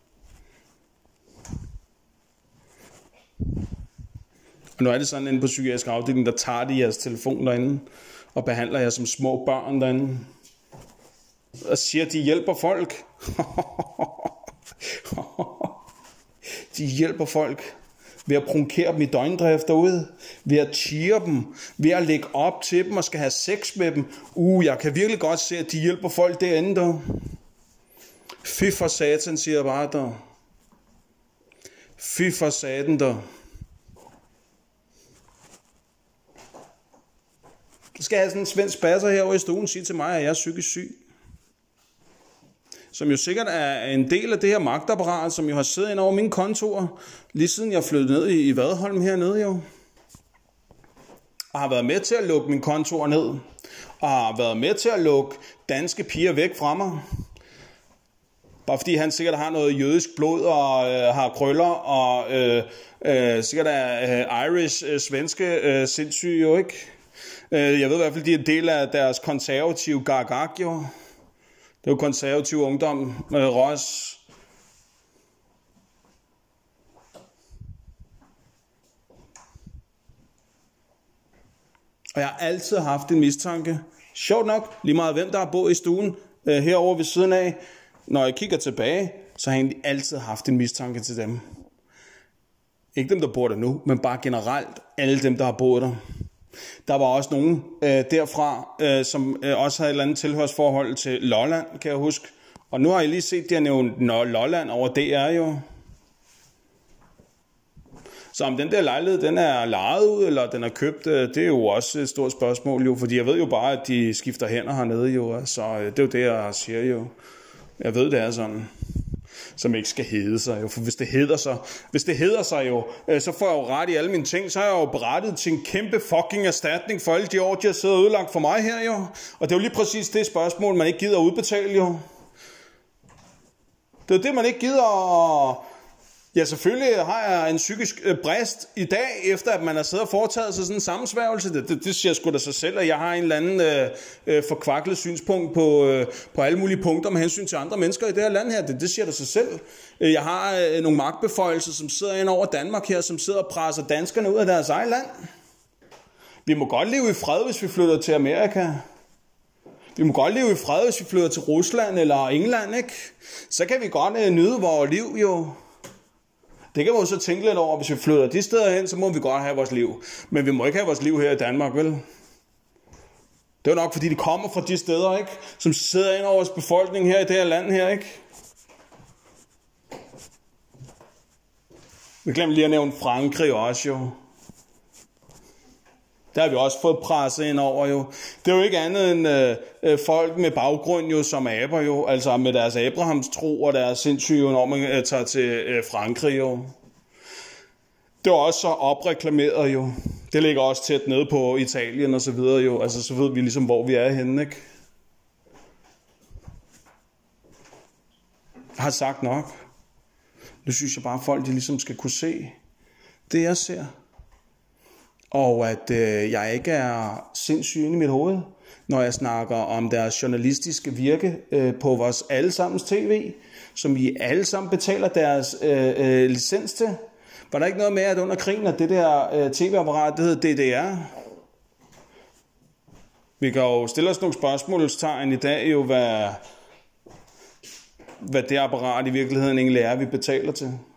Og nu er det sådan inde på psykiatrisk afdeling, der tager de jeres telefon derinde, og behandler jer som små børn derinde. Og siger, at de hjælper folk. De hjælper folk ved at provokere dem i døgndrift derude, ved at cheere dem, ved at lægge op til dem og skal have sex med dem. Uh, jeg kan virkelig godt se, at de hjælper folk derinde der. Fy for satan, siger jeg bare der. Fy for satan der. Så skal jeg have sådan en svensk passer herovre i stuen sige til mig, at jeg er psykisk syg. Som jo sikkert er en del af det her magtapparat, som jo har siddet ind over mine kontorer, lige siden jeg flyttede ned i, i Vadholm hernede jo. Og har været med til at lukke mine kontorer ned. Og har været med til at lukke danske piger væk fra mig. Bare fordi han sikkert har noget jødisk blod og øh, har krøller og øh, øh, sikkert er øh, Irish, øh, svenske, øh, sindssyge jo ikke. Øh, jeg ved i hvert fald, de er en del af deres konservative gargag jo. Det er jo konservativ ungdom, øh, Ross. Og jeg har altid haft en mistanke. Sjovt nok, lige meget hvem der har boet i stuen øh, herovre ved siden af. Når jeg kigger tilbage, så har jeg egentlig altid haft en mistanke til dem. Ikke dem, der bor der nu, men bare generelt alle dem, der har boet der. Der var også nogen øh, derfra, øh, som øh, også havde et eller andet tilhørsforhold til Lolland, kan jeg huske. Og nu har jeg lige set, de har nævnt Lolland over D R jo. Så om den der lejlighed, den er lejet ud, eller den er købt, øh, det er jo også et stort spørgsmål jo. Fordi jeg ved jo bare, at de skifter hænder hernede jo. Så øh, det er jo det, jeg siger jo. Jeg ved, det er sådan. Som ikke skal hedde sig jo. For hvis det hedder sig, hvis det hedder sig jo, øh, så får jeg jo ret i alle mine ting. Så har jeg jo berettet til en kæmpe fucking erstatning for alle de år, de har siddet ødelagt for mig her jo. Og det er jo lige præcis det spørgsmål, man ikke gider at udbetale jo. Det er det, man ikke gider at... Ja, selvfølgelig har jeg en psykisk øh, brist i dag, efter at man har siddet og foretaget sig sådan en sammensværgelse. Det, det, det siger sgu da sig selv, at jeg har en eller anden øh, øh, forkvaklet synspunkt på, øh, på alle mulige punkter med hensyn til andre mennesker i det her land her. Det, det siger da sig selv. Jeg har øh, nogle magtbeføjelser, som sidder ind over Danmark her, som sidder og presser danskerne ud af deres eget land. Vi må godt leve i fred, hvis vi flytter til Amerika. Vi må godt leve i fred, hvis vi flytter til Rusland eller England, ikke? Så kan vi godt øh, nyde vores liv jo. Det kan vi jo så tænke lidt over. Hvis vi flytter de steder hen, så må vi godt have vores liv. Men vi må ikke have vores liv her i Danmark, vel? Det er jo nok, fordi de kommer fra de steder, ikke? Som sidder ind over vores befolkning her i det her land her, ikke? Vi glemte lige at nævne Frankrig også, jo. Der har vi også fået presset ind over, jo. Det er jo ikke andet end øh, folk med baggrund, jo, som aber, jo. Altså med deres Abrahams tro og deres sindssyge, når man øh, tager til øh, Frankrig, jo. Det var også så opreklameret, jo. Det ligger også tæt nede på Italien og så videre, jo. Altså så ved vi ligesom, hvor vi er henne, ikke? Jeg har sagt nok. Nu synes jeg bare, at folk de ligesom skal kunne se det, jeg ser. Og at øh, jeg ikke er sindssyg inde i mit hoved, når jeg snakker om deres journalistiske virke øh, på vores allesammens tv, som vi alle sammen betaler deres øh, øh, licens til. Var der ikke noget med, at under krigen, at det der øh, tv-apparat, det hed D D R? Vi kan jo stille os nogle spørgsmålstegn i dag, jo, hvad, hvad det apparat i virkeligheden egentlig er, vi betaler til.